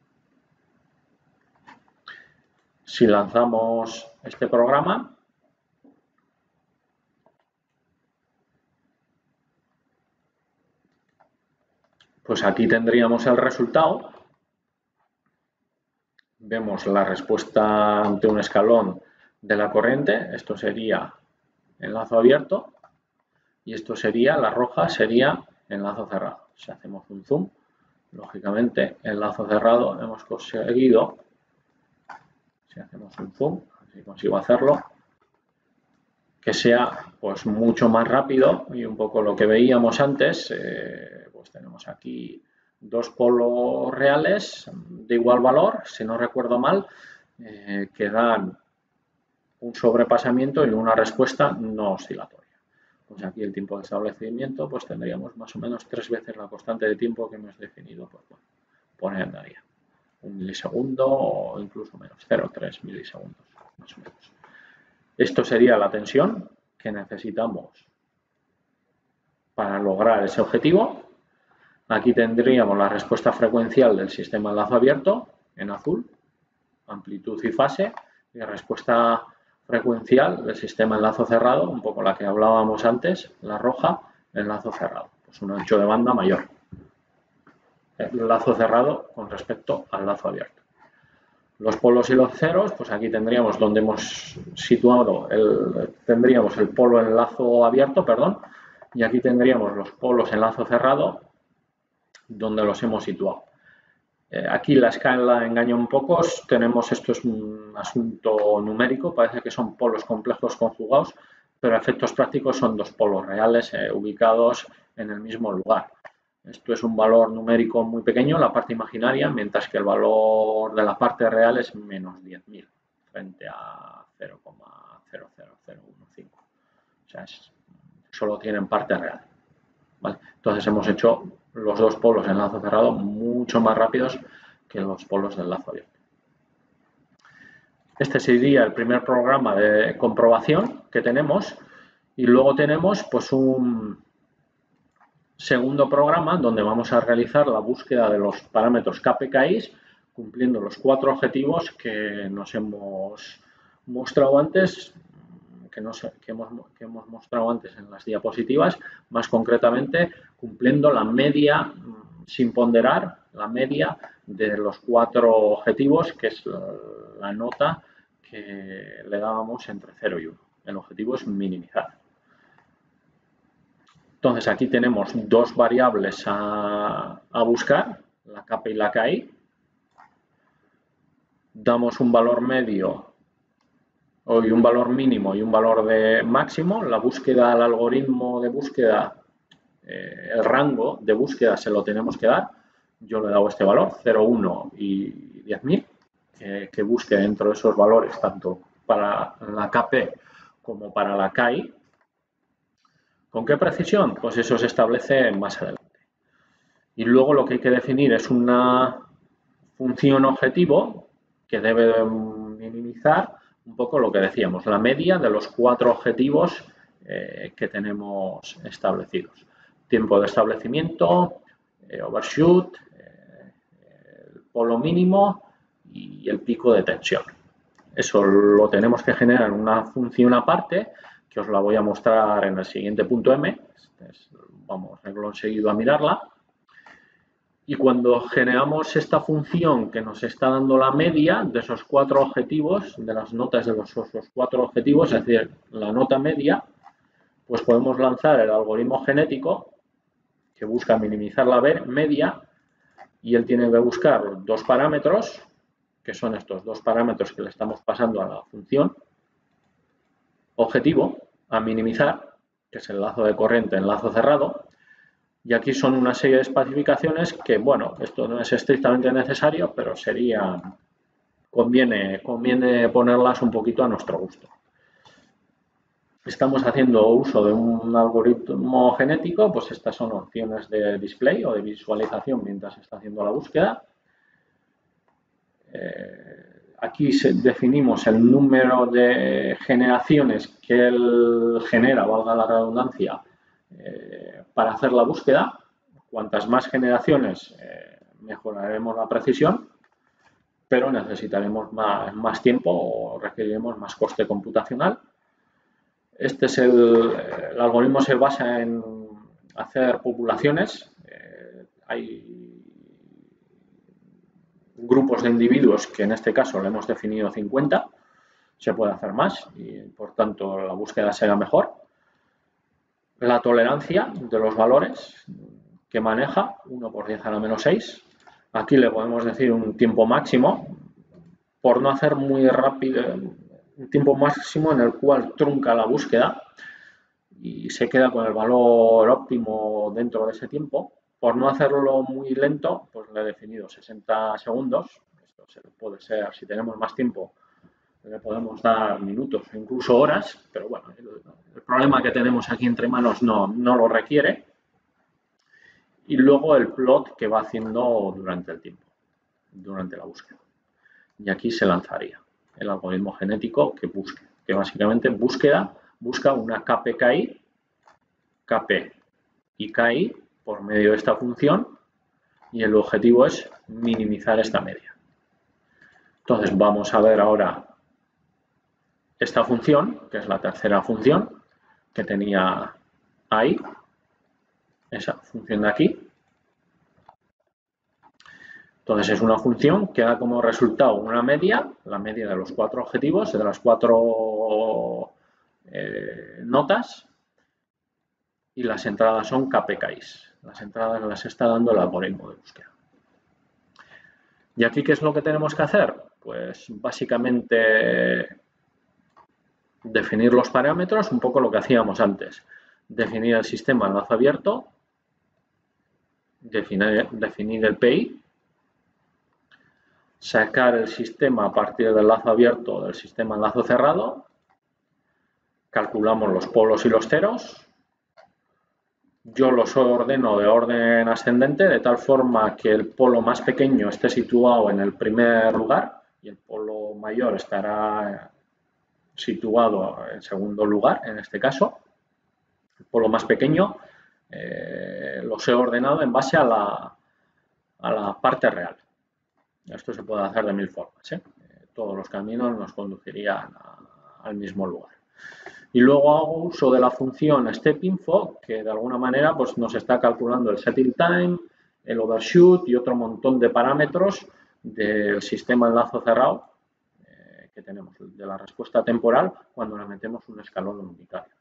Si lanzamos este programa, pues aquí tendríamos el resultado. Vemos la respuesta ante un escalón de la corriente. Esto sería enlazo abierto y esto sería, la roja sería enlazo cerrado. Si hacemos un zoom, lógicamente enlazo cerrado hemos conseguido, si hacemos un zoom, si consigo hacerlo, que sea pues mucho más rápido y un poco lo que veíamos antes, eh, pues tenemos aquí dos polos reales de igual valor, si no recuerdo mal, eh, que dan un sobrepasamiento y una respuesta no oscilatoria. Pues aquí el tiempo de establecimiento pues tendríamos más o menos tres veces la constante de tiempo que hemos definido, pues bueno, por ahí andaría. Un milisegundo o incluso menos, cero coma tres milisegundos, más o menos. Esto sería la tensión que necesitamos para lograr ese objetivo. Aquí tendríamos la respuesta frecuencial del sistema enlace abierto en azul, amplitud y fase, y la respuesta frecuencial del sistema enlazo cerrado, un poco la que hablábamos antes, la roja, enlazo cerrado, pues un ancho de banda mayor. El lazo cerrado con respecto al lazo abierto. Los polos y los ceros, pues aquí tendríamos donde hemos situado, el, tendríamos el polo en lazo abierto, perdón, y aquí tendríamos los polos en lazo cerrado, donde los hemos situado. Eh, aquí la escala engaña un poco, tenemos, esto es un asunto numérico, parece que son polos complejos conjugados, pero a efectos prácticos son dos polos reales eh, ubicados en el mismo lugar. Esto es un valor numérico muy pequeño, la parte imaginaria, mientras que el valor de la parte real es menos diez mil frente a cero coma cero cero cero uno cinco. O sea, es, solo tienen parte real. ¿Vale? Entonces hemos hecho los dos polos en lazo cerrado mucho más rápidos que los polos del lazo abierto. Este sería el primer programa de comprobación que tenemos y luego tenemos pues un segundo programa donde vamos a realizar la búsqueda de los parámetros K P K I cumpliendo los cuatro objetivos que nos hemos mostrado antes, que, nos, que, hemos, que hemos mostrado antes en las diapositivas, más concretamente cumpliendo la media, sin ponderar, la media de los cuatro objetivos, que es la, la nota que le dábamos entre cero y uno. El objetivo es minimizar. Entonces, aquí tenemos dos variables a, a buscar, la K P y la K I. Damos un valor medio y un valor mínimo y un valor de máximo. La búsqueda, el algoritmo de búsqueda, eh, el rango de búsqueda se lo tenemos que dar. Yo le he dado este valor, cero, uno y diez mil, que, que busque dentro de esos valores tanto para la K P como para la K I. ¿Con qué precisión? Pues eso se establece más adelante. Y luego lo que hay que definir es una función objetivo que debe minimizar un poco lo que decíamos, la media de los cuatro objetivos eh, que tenemos establecidos. Tiempo de establecimiento, eh, overshoot, eh, el polo mínimo y el pico de tensión. Eso lo tenemos que generar en una función aparte, que os la voy a mostrar en el siguiente punto M. Este es, vamos, he conseguido a mirarla. Y cuando generamos esta función que nos está dando la media de esos cuatro objetivos, de las notas de los, esos cuatro objetivos, es decir, la nota media, pues podemos lanzar el algoritmo genético que busca minimizar la media, y él tiene que buscar dos parámetros, que son estos dos parámetros que le estamos pasando a la función objetivo a minimizar, que es el lazo de corriente en lazo cerrado. Y aquí son una serie de especificaciones que, bueno, esto no es estrictamente necesario, pero sería, conviene, conviene ponerlas un poquito a nuestro gusto. Estamos haciendo uso de un algoritmo genético, pues estas son opciones de display o de visualización mientras se está haciendo la búsqueda. Eh, aquí se, definimos el número de generaciones que él genera, valga la redundancia, eh, para hacer la búsqueda. Cuantas más generaciones, eh, mejoraremos la precisión, pero necesitaremos más, más tiempo o requeriremos más coste computacional. Este es el, el algoritmo se basa en hacer populaciones. Eh, hay grupos de individuos que en este caso le hemos definido cincuenta. Se puede hacer más y por tanto la búsqueda será mejor. La tolerancia de los valores que maneja, uno por diez a la menos seis. Aquí le podemos decir un tiempo máximo, por no hacer muy rápido, un tiempo máximo en el cual trunca la búsqueda y se queda con el valor óptimo dentro de ese tiempo. Por no hacerlo muy lento, pues le he definido sesenta segundos. Esto puede ser, si tenemos más tiempo, le podemos dar minutos o incluso horas, pero bueno, el, el problema que tenemos aquí entre manos no, no lo requiere. Y luego el plot que va haciendo durante el tiempo, durante la búsqueda. Y aquí se lanzaría el algoritmo genético que busque, que básicamente búsqueda, busca una K P K I, K P y K I por medio de esta función, y el objetivo es minimizar esta media. Entonces vamos a ver ahora esta función, que es la tercera función que tenía ahí, esa función de aquí. Entonces es una función que da como resultado una media, la media de los cuatro objetivos, de las cuatro eh, notas, y las entradas son K P K Is. Las entradas las está dando el algoritmo de búsqueda. ¿Y aquí qué es lo que tenemos que hacer? Pues básicamente definir los parámetros, un poco lo que hacíamos antes. Definir el sistema en lazo abierto, definir, definir el P I, sacar el sistema a partir del lazo abierto del sistema en lazo cerrado, calculamos los polos y los ceros. Yo los ordeno de orden ascendente, de tal forma que el polo más pequeño esté situado en el primer lugar y el polo mayor estará situado en segundo lugar, en este caso. El polo más pequeño eh, los he ordenado en base a la, a la parte real. Esto se puede hacer de mil formas, ¿eh? Todos los caminos nos conducirían a, al mismo lugar. Y luego hago uso de la función stepInfo, que de alguna manera pues, nos está calculando el setting time, el overshoot y otro montón de parámetros del sistema en lazo cerrado eh, que tenemos, de la respuesta temporal cuando le metemos un escalón unitario.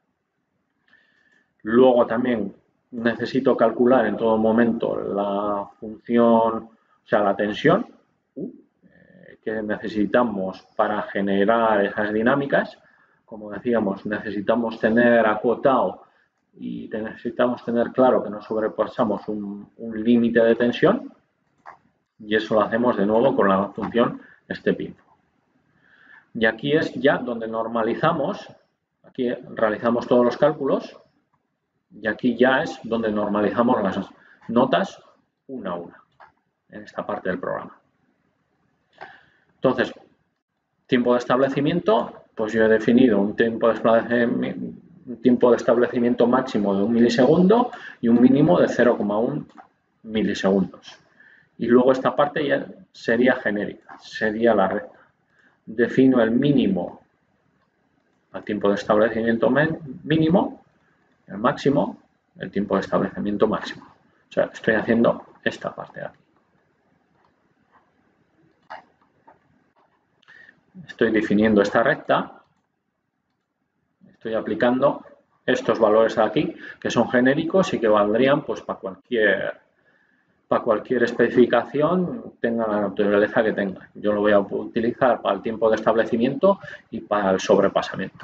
Luego también necesito calcular en todo momento la función, o sea, la tensión U, eh, que necesitamos para generar esas dinámicas. Como decíamos, necesitamos tener acotado y necesitamos tener claro que no sobrepasamos un, un límite de tensión, y eso lo hacemos de nuevo con la función stepInfo. Y aquí es ya donde normalizamos, aquí realizamos todos los cálculos, y aquí ya es donde normalizamos las notas una a una, en esta parte del programa. Entonces, tiempo de establecimiento, pues yo he definido un tiempo de establecimiento, un tiempo de establecimiento máximo de un milisegundo y un mínimo de cero coma uno milisegundos. Y luego esta parte ya sería genérica, sería la recta. Defino el mínimo al tiempo de establecimiento mínimo, el máximo, el tiempo de establecimiento máximo. O sea, estoy haciendo esta parte de aquí. Estoy definiendo esta recta, estoy aplicando estos valores aquí, que son genéricos y que valdrían pues para cualquier, para cualquier especificación, tenga la naturaleza que tenga. Yo lo voy a utilizar para el tiempo de establecimiento y para el sobrepasamiento.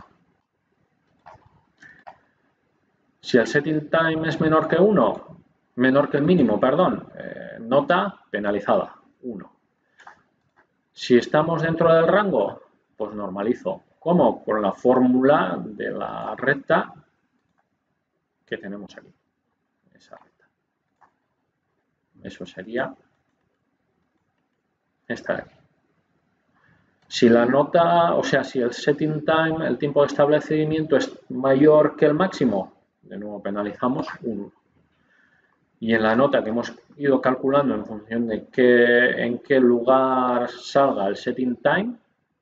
Si el setting time es menor que uno, menor que el mínimo, perdón, eh, nota penalizada, uno. Si estamos dentro del rango, pues normalizo. ¿Cómo? Con la fórmula de la recta que tenemos aquí. Esa recta. Eso sería esta de aquí. Si la nota, o sea, si el setting time, el tiempo de establecimiento es mayor que el máximo, de nuevo penalizamos un uno. Y en la nota que hemos ido calculando en función de qué, en qué lugar salga el setting time,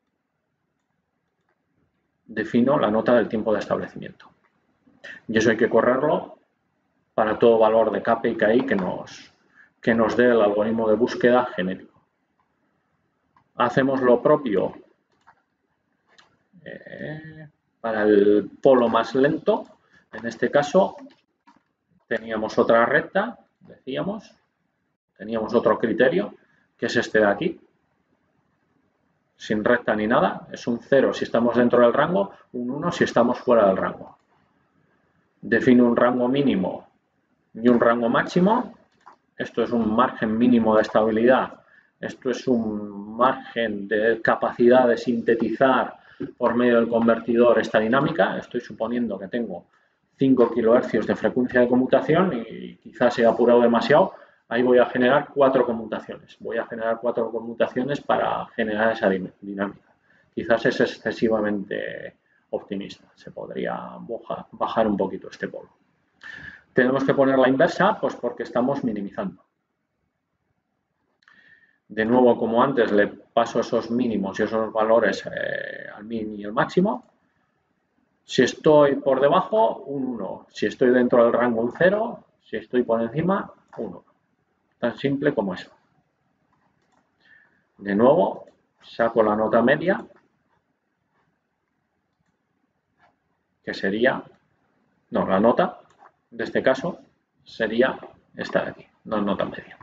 defino la nota del tiempo de establecimiento. Y eso hay que correrlo para todo valor de K P y K I que nos, que nos dé el algoritmo de búsqueda genérico. Hacemos lo propio eh, para el polo más lento. En este caso teníamos otra recta, decíamos, teníamos otro criterio, que es este de aquí, sin recta ni nada, es un cero si estamos dentro del rango, un uno si estamos fuera del rango. Defino un rango mínimo y un rango máximo. Esto es un margen mínimo de estabilidad, esto es un margen de capacidad de sintetizar por medio del convertidor esta dinámica. Estoy suponiendo que tengo cinco kilohercios de frecuencia de conmutación y quizás he apurado demasiado. Ahí voy a generar cuatro conmutaciones. Voy a generar cuatro conmutaciones para generar esa dinámica. Quizás es excesivamente optimista. Se podría bajar un poquito este polo. Tenemos que poner la inversa, pues porque estamos minimizando. De nuevo, como antes, le paso esos mínimos y esos valores eh, al min y al máximo. Si estoy por debajo, un uno. Si estoy dentro del rango, un cero. Si estoy por encima, un uno. Tan simple como eso. De nuevo, saco la nota media, que sería, no, la nota de este caso sería esta de aquí, no nota media.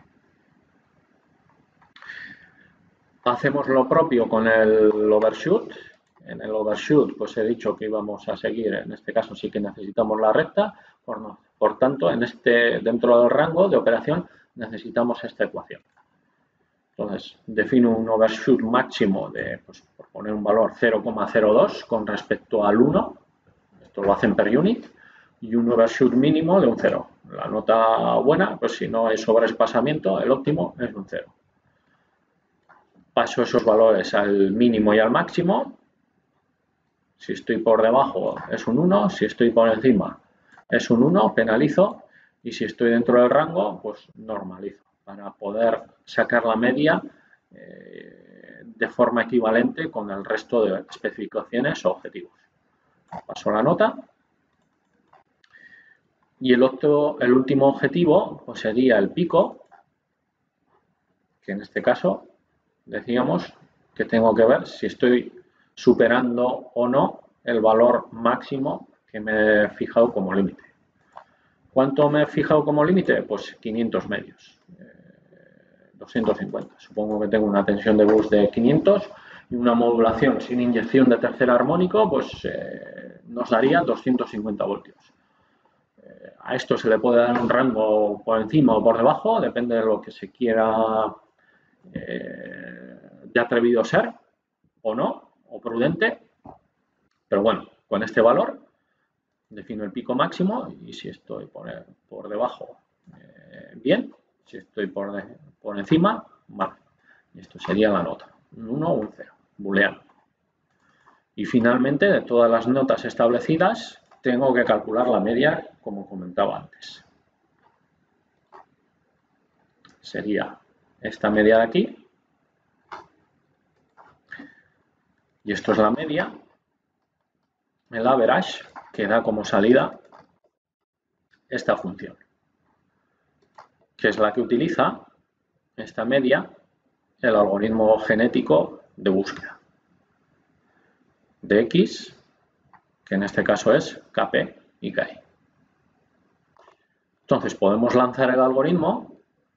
Hacemos lo propio con el overshoot. En el overshoot, pues he dicho que íbamos a seguir, en este caso sí que necesitamos la recta, por, no, por tanto, en este, dentro del rango de operación necesitamos esta ecuación. Entonces, defino un overshoot máximo de, pues, por poner un valor cero coma cero dos con respecto al uno, esto lo hacen per unit, y un overshoot mínimo de un cero. La nota buena, pues si no hay sobrepasamiento, el óptimo es un cero. Paso esos valores al mínimo y al máximo. Si estoy por debajo es un uno, si estoy por encima es un uno, penalizo, y si estoy dentro del rango, pues normalizo, para poder sacar la media eh, de forma equivalente con el resto de especificaciones o objetivos. Paso la nota. Y el, otro, el último objetivo pues sería el pico, que en este caso decíamos que tengo que ver si estoy superando o no el valor máximo que me he fijado como límite. ¿Cuánto me he fijado como límite? Pues quinientos medios, eh, doscientos cincuenta. Supongo que tengo una tensión de bus de quinientos y una modulación sin inyección de tercer armónico, pues eh, nos daría doscientos cincuenta voltios. Eh, a esto se le puede dar un rango por encima o por debajo, depende de lo que se quiera eh, de atrevido ser o no, o prudente, pero bueno, con este valor defino el pico máximo y si estoy por, por debajo, eh, bien, si estoy por, de, por encima, mal. Y esto sería la nota, un uno o un cero, booleano. Y finalmente, de todas las notas establecidas, tengo que calcular la media, como comentaba antes. Sería esta media de aquí. Y esto es la media, el average, que da como salida esta función, que es la que utiliza esta media, el algoritmo genético de búsqueda de X, que en este caso es K P y K I. Entonces podemos lanzar el algoritmo,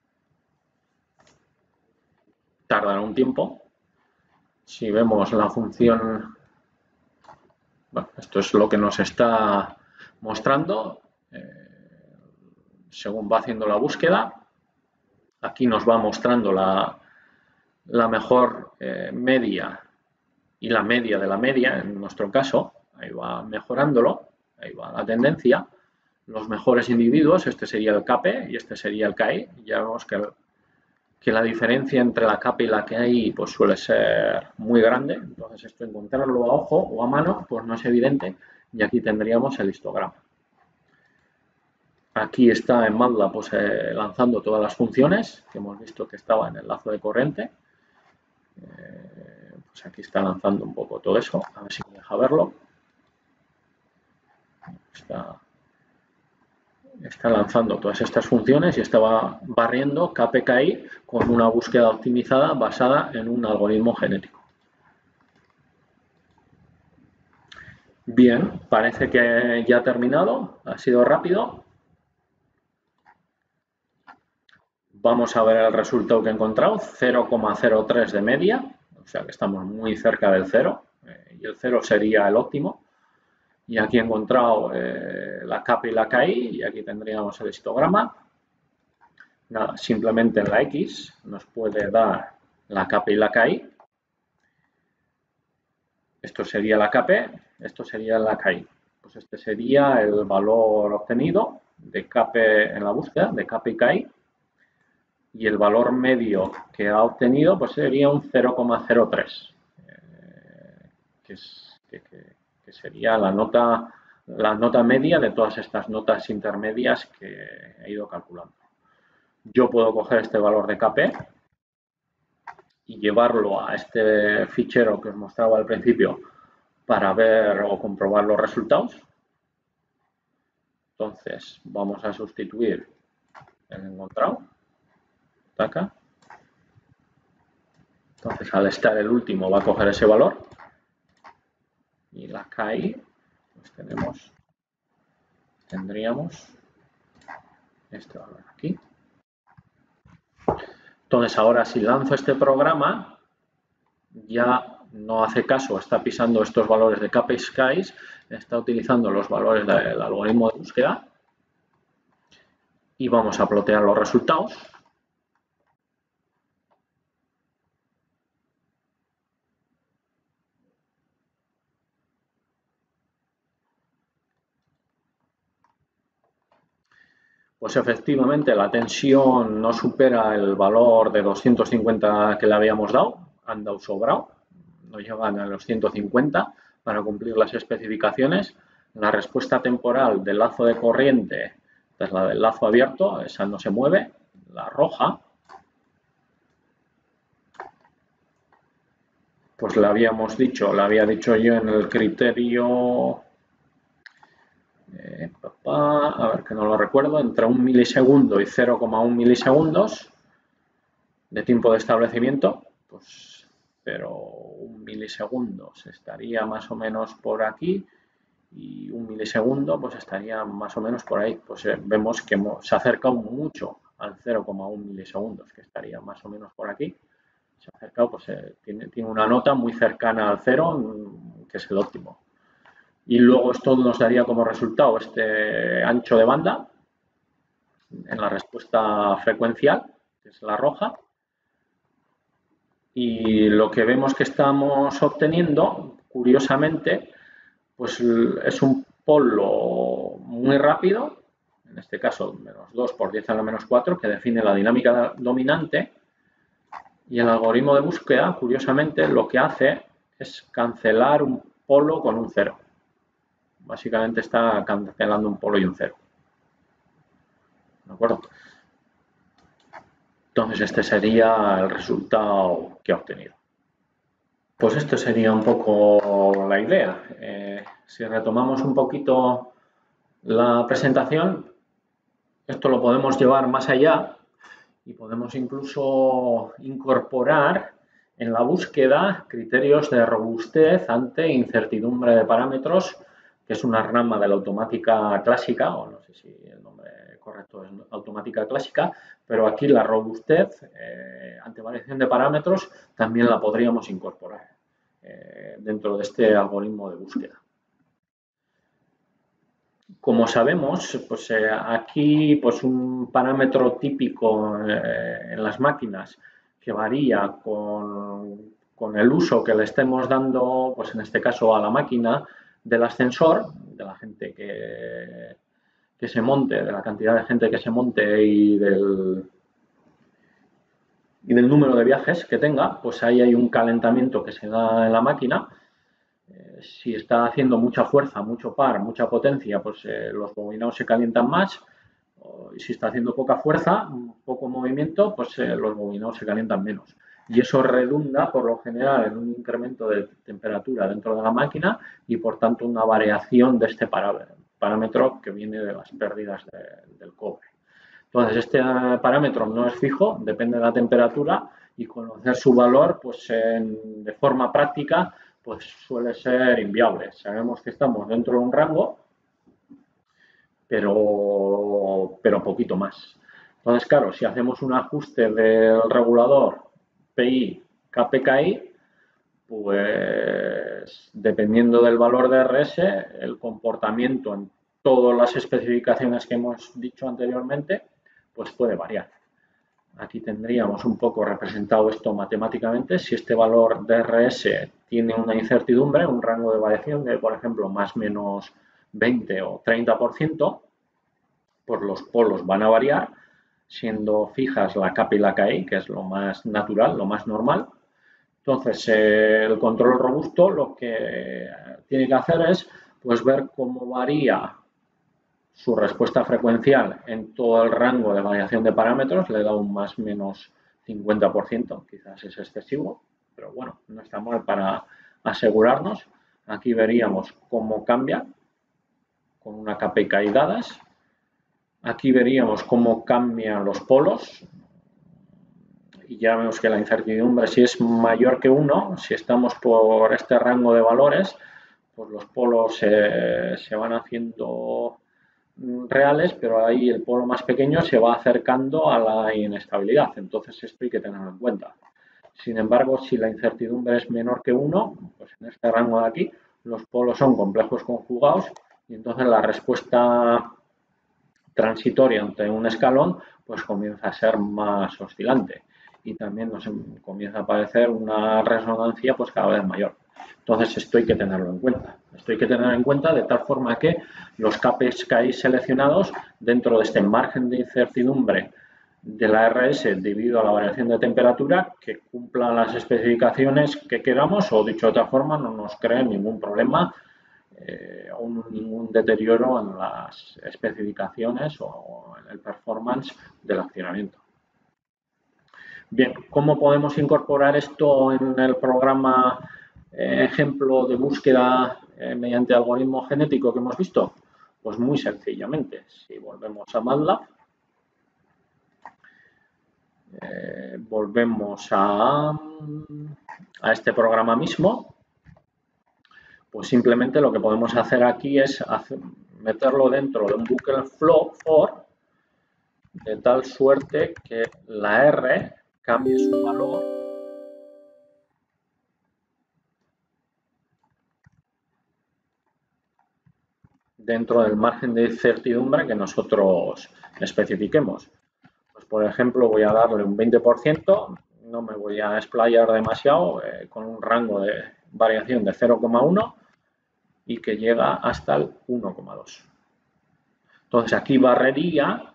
tardará un tiempo. Si vemos la función, bueno, esto es lo que nos está mostrando, eh, según va haciendo la búsqueda. Aquí nos va mostrando la, la mejor eh, media y la media de la media, en nuestro caso, ahí va mejorándolo, ahí va la tendencia. Los mejores individuos, este sería el K P y este sería el K I. Ya vemos que, el, que la diferencia entre la K P y la K I pues, suele ser muy grande. Entonces, esto encontrarlo a ojo o a mano pues no es evidente y aquí tendríamos el histograma. Aquí está en MATLAB pues, eh, lanzando todas las funciones que hemos visto que estaba en el lazo de corriente. Eh, pues aquí está lanzando un poco todo eso. A ver si me deja verlo. Está, está lanzando todas estas funciones y estaba barriendo K P K I con una búsqueda optimizada basada en un algoritmo genético. Bien, parece que ya ha terminado. Ha sido rápido. Vamos a ver el resultado que he encontrado, cero coma cero tres de media, o sea que estamos muy cerca del cero, eh, y el cero sería el óptimo. Y aquí he encontrado eh, la K P y la K I, y aquí tendríamos el histograma. Nada, simplemente en la X nos puede dar la K P y la K I. Esto sería la K P, esto sería la K I. Pues este sería el valor obtenido de K P en la búsqueda, de K P y K I. Y el valor medio que ha obtenido pues sería un cero coma cero tres, eh, que, es, que, que, que sería la nota, la nota media de todas estas notas intermedias que he ido calculando. Yo puedo coger este valor de K P y llevarlo a este fichero que os mostraba al principio para ver o comprobar los resultados. Entonces vamos a sustituir el encontrado. Acá. Entonces, al estar el último, va a coger ese valor. Y la K I, pues tenemos, tendríamos este valor aquí. Entonces, ahora si lanzo este programa, ya no hace caso, está pisando estos valores de K P y K I, está utilizando los valores del algoritmo de búsqueda. Y vamos a plotear los resultados. Pues efectivamente la tensión no supera el valor de doscientos cincuenta que le habíamos dado, han dado sobrado, no llegan a los ciento cincuenta para cumplir las especificaciones. La respuesta temporal del lazo de corriente, es la del lazo abierto, esa no se mueve, la roja. Pues le habíamos dicho, le había dicho yo en el criterio... Eh, papá, a ver que no lo recuerdo, entre un milisegundo y cero coma uno milisegundos de tiempo de establecimiento, pues cero coma uno milisegundos estaría más o menos por aquí y un milisegundo pues estaría más o menos por ahí. Pues eh, vemos que hemos, se ha acercado mucho al cero coma uno milisegundos, que estaría más o menos por aquí. Se ha acercado, pues eh, tiene, tiene una nota muy cercana al cero, que es el óptimo. Y luego esto nos daría como resultado este ancho de banda en la respuesta frecuencial, que es la roja. Y lo que vemos que estamos obteniendo, curiosamente, pues es un polo muy rápido, en este caso menos dos por diez a la menos cuatro, que define la dinámica dominante. Y el algoritmo de búsqueda, curiosamente, lo que hace es cancelar un polo con un cero. Básicamente está cancelando un polo y un cero. ¿De acuerdo? Entonces este sería el resultado que ha obtenido. Pues esto sería un poco la idea. Eh, si retomamos un poquito la presentación, esto lo podemos llevar más allá y podemos incluso incorporar en la búsqueda criterios de robustez ante incertidumbre de parámetros, que es una rama de la automática clásica, o no sé si el nombre correcto es automática clásica, pero aquí la robustez eh, ante variación de parámetros también la podríamos incorporar eh, dentro de este algoritmo de búsqueda. Como sabemos, pues eh, aquí pues un parámetro típico eh, en las máquinas que varía con, con el uso que le estemos dando, pues en este caso a la máquina, del ascensor, de la gente que, que se monte, de la cantidad de gente que se monte y del, y del número de viajes que tenga, pues ahí hay un calentamiento que se da en la máquina. Eh, si está haciendo mucha fuerza, mucho par, mucha potencia, pues eh, los bobinados se calientan más. Y si está haciendo poca fuerza, poco movimiento, pues eh, los bobinados se calientan menos. Y eso redunda, por lo general, en un incremento de temperatura dentro de la máquina y, por tanto, una variación de este parámetro que viene de las pérdidas de, del cobre. Entonces, este parámetro no es fijo, depende de la temperatura y conocer su valor, pues en, de forma práctica, pues suele ser inviable. Sabemos que estamos dentro de un rango, pero, pero poquito más. Entonces, claro, si hacemos un ajuste del regulador P I K P K I, pues dependiendo del valor de R S, el comportamiento en todas las especificaciones que hemos dicho anteriormente, pues puede variar. Aquí tendríamos un poco representado esto matemáticamente. Si este valor de R S tiene una incertidumbre, un rango de variación de, por ejemplo, más o menos veinte o treinta por ciento, pues los polos van a variar, siendo fijas la K P y la K I, que es lo más natural, lo más normal. Entonces, eh, el control robusto lo que tiene que hacer es pues, ver cómo varía su respuesta frecuencial en todo el rango de variación de parámetros, le da un más o menos cincuenta por ciento, quizás es excesivo, pero bueno, no está mal para asegurarnos. Aquí veríamos cómo cambia con una K P y K I dadas. Aquí veríamos cómo cambian los polos y ya vemos que la incertidumbre, si es mayor que uno, si estamos por este rango de valores, pues los polos eh, se van haciendo reales, pero ahí el polo más pequeño se va acercando a la inestabilidad. Entonces esto hay que tenerlo en cuenta. Sin embargo, si la incertidumbre es menor que uno, pues en este rango de aquí, los polos son complejos conjugados y entonces la respuesta transitoria ante un escalón pues comienza a ser más oscilante y también nos comienza a aparecer una resonancia pues cada vez mayor. Entonces esto hay que tenerlo en cuenta. Esto hay que tener en cuenta de tal forma que los K P Is K I seleccionados dentro de este margen de incertidumbre de la R S debido a la variación de temperatura que cumplan las especificaciones que queramos o dicho de otra forma no nos creen ningún problema eh, o ningún deterioro en las especificaciones o en el performance del accionamiento. Bien, ¿cómo podemos incorporar esto en el programa eh, ejemplo de búsqueda eh, mediante algoritmo genético que hemos visto? Pues muy sencillamente, si volvemos a MATLAB, eh, volvemos a, a este programa mismo, pues simplemente lo que podemos hacer aquí es hacer, meterlo dentro de un bucle flow for de tal suerte que la R cambie su valor dentro del margen de incertidumbre que nosotros especifiquemos. Pues, por ejemplo, voy a darle un veinte por ciento, no me voy a explayar demasiado, eh, con un rango de variación de cero coma uno y que llega hasta el uno coma dos. Entonces, aquí barrería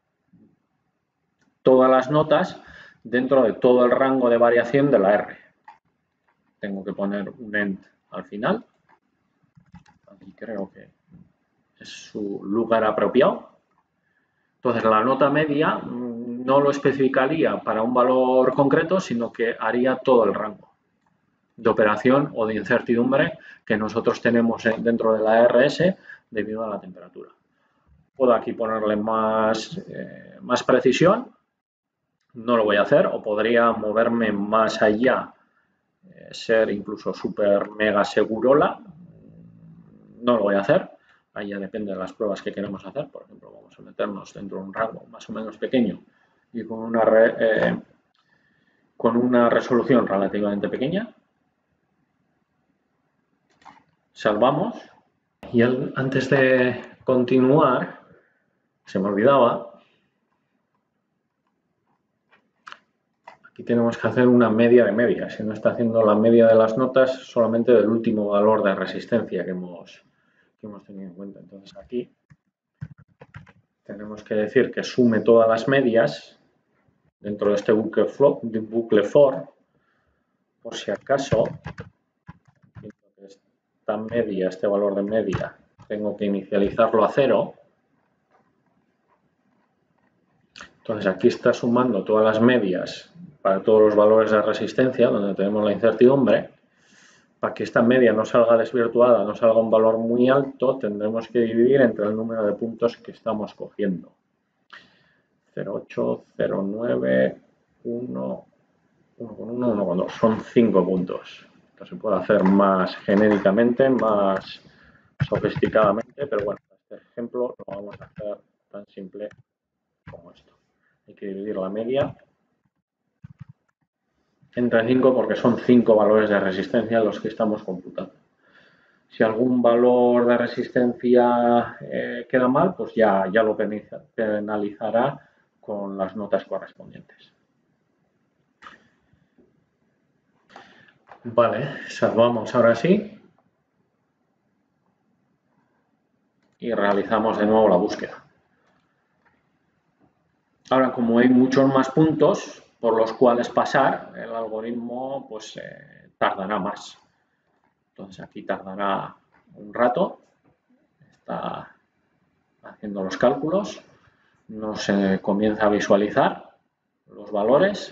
todas las notas dentro de todo el rango de variación de la R. Tengo que poner un end al final. Aquí creo que es su lugar apropiado. Entonces, la nota media no lo especificaría para un valor concreto, sino que haría todo el rango de operación o de incertidumbre que nosotros tenemos dentro de la R S debido a la temperatura. Puedo aquí ponerle más, eh, más precisión no lo voy a hacer, o podría moverme más allá, eh, ser incluso super mega segurola, no lo voy a hacer. Ahí ya depende de las pruebas que queremos hacer. Por ejemplo, vamos a meternos dentro de un rango más o menos pequeño y con una, re, eh, con una resolución relativamente pequeña. Salvamos. Y el, antes de continuar, se me olvidaba, aquí tenemos que hacer una media de medias. Si no está haciendo la media de las notas, solamente del último valor de resistencia que hemos, que hemos tenido en cuenta. Entonces aquí tenemos que decir que sume todas las medias dentro de este bucle for, bucle for por si acaso esta media, este valor de media, tengo que inicializarlo a cero. Entonces aquí está sumando todas las medias para todos los valores de resistencia, donde tenemos la incertidumbre. Para que esta media no salga desvirtuada, no salga un valor muy alto, tendremos que dividir entre el número de puntos que estamos cogiendo. cero coma ocho, cero coma nueve, uno, uno coma uno, uno coma dos. Son cinco puntos. Esto se puede hacer más genéricamente, más sofisticadamente, pero bueno, este ejemplo lo vamos a hacer tan simple como esto. Hay que dividir la media entre cinco porque son cinco valores de resistencia los que estamos computando. Si algún valor de resistencia eh, queda mal, pues ya, ya lo penalizará con las notas correspondientes. Vale, salvamos ahora sí. Y realizamos de nuevo la búsqueda. Ahora, como hay muchos más puntos por los cuales pasar, el algoritmo pues eh, tardará más. Entonces aquí tardará un rato, está haciendo los cálculos, nos eh, comienza a visualizar los valores.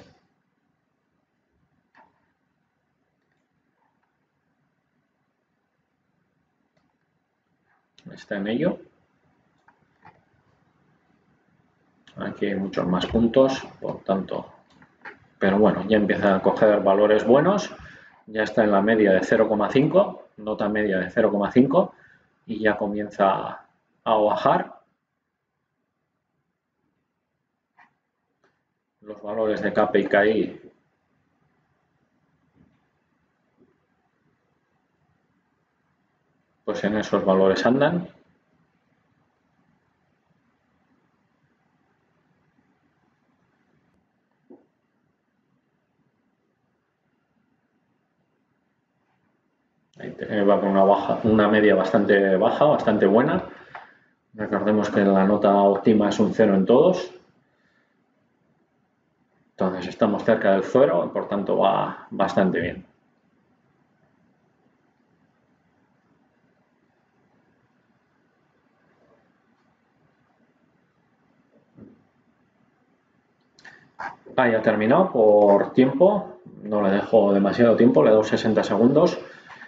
Está en ello. Aquí hay muchos más puntos, por tanto, pero bueno, ya empieza a coger valores buenos, ya está en la media de cero coma cinco, nota media de cero coma cinco, y ya comienza a bajar. Los valores de K P y K I pues en esos valores andan. Va con una, baja, una media bastante baja, bastante buena. Recordemos que la nota óptima es un cero en todos. Entonces estamos cerca del cero y por tanto va bastante bien. Ah, ya ha terminado por tiempo. No le dejo demasiado tiempo, le doy sesenta segundos.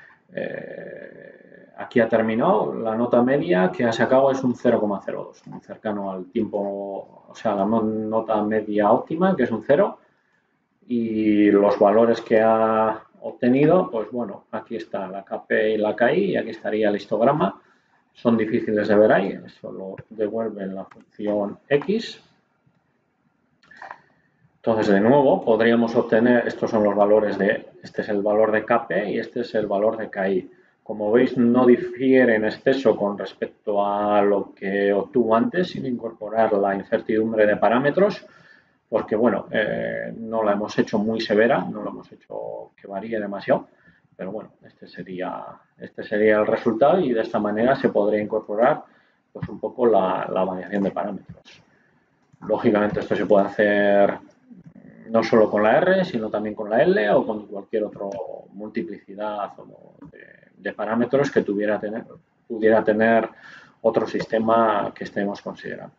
Eh, aquí ha terminado. La nota media que ha sacado es un cero coma cero dos, muy cercano al tiempo, o sea, la nota media óptima, que es un cero. Y los valores que ha obtenido, pues bueno, aquí está la K P y la K I y aquí estaría el histograma. Son difíciles de ver ahí, solo devuelven la función X. Entonces, de nuevo, podríamos obtener, estos son los valores de, este es el valor de K P y este es el valor de K I. Como veis, no difiere en exceso con respecto a lo que obtuvo antes, sin incorporar la incertidumbre de parámetros, porque, bueno, eh, no la hemos hecho muy severa, no la hemos hecho que varíe demasiado, pero bueno, este sería, este sería el resultado y de esta manera se podría incorporar pues, un poco la, la variación de parámetros. Lógicamente, esto se puede hacer no solo con la R, sino también con la L o con cualquier otra multiplicidad de, de parámetros que tuviera tener, pudiera tener otro sistema que estemos considerando.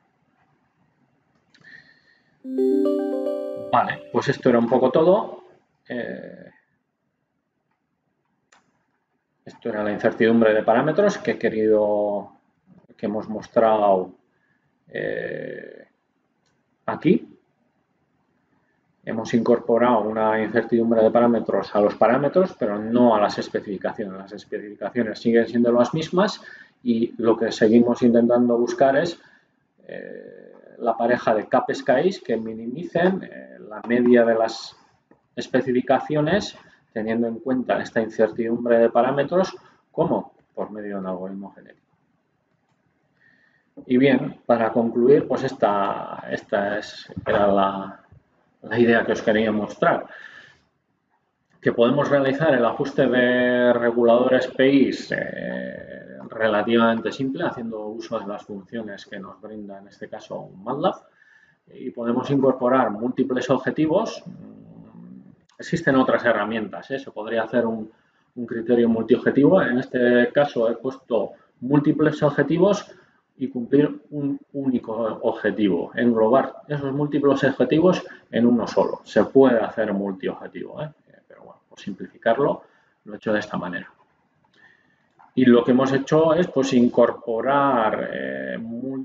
Vale, pues esto era un poco todo. Eh, esto era la incertidumbre de parámetros que he querido, que hemos mostrado eh, aquí. hemos incorporado una incertidumbre de parámetros a los parámetros, pero no a las especificaciones. Las especificaciones siguen siendo las mismas y lo que seguimos intentando buscar es eh, la pareja de cap-skies que minimicen eh, la media de las especificaciones teniendo en cuenta esta incertidumbre de parámetros. ¿Cómo? Por medio de un algoritmo genético. Y bien, para concluir, pues esta, esta es, era la, la idea que os quería mostrar. Que podemos realizar el ajuste de reguladores P Is eh, relativamente simple, haciendo uso de las funciones que nos brinda en este caso MATLAB, y podemos incorporar múltiples objetivos. Existen otras herramientas, ¿eh? Se podría hacer un, un criterio multiobjetivo. En este caso he puesto múltiples objetivos y cumplir un único objetivo, englobar esos múltiples objetivos en uno solo. Se puede hacer multiobjetivo, ¿eh? Pero bueno, por simplificarlo, lo he hecho de esta manera. Y lo que hemos hecho es pues incorporar eh, mul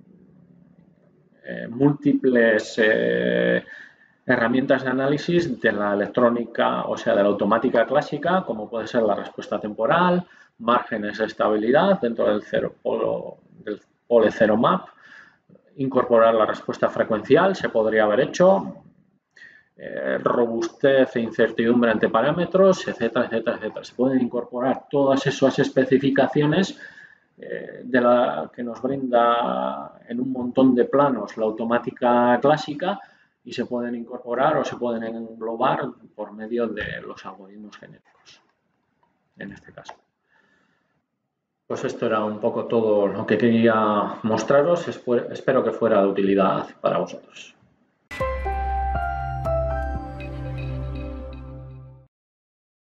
eh, múltiples eh, herramientas de análisis de la electrónica, o sea, de la automática clásica, como puede ser la respuesta temporal, márgenes de estabilidad dentro del, cero polo, del pole zero map, incorporar la respuesta frecuencial, se podría haber hecho, eh, robustez e incertidumbre ante parámetros, etcétera, etcétera, etcétera. Se pueden incorporar todas esas especificaciones eh, de la que nos brinda en un montón de planos la automática clásica y se pueden incorporar o se pueden englobar por medio de los algoritmos genéticos, en este caso. Pues esto era un poco todo lo que quería mostraros. Espero que fuera de utilidad para vosotros.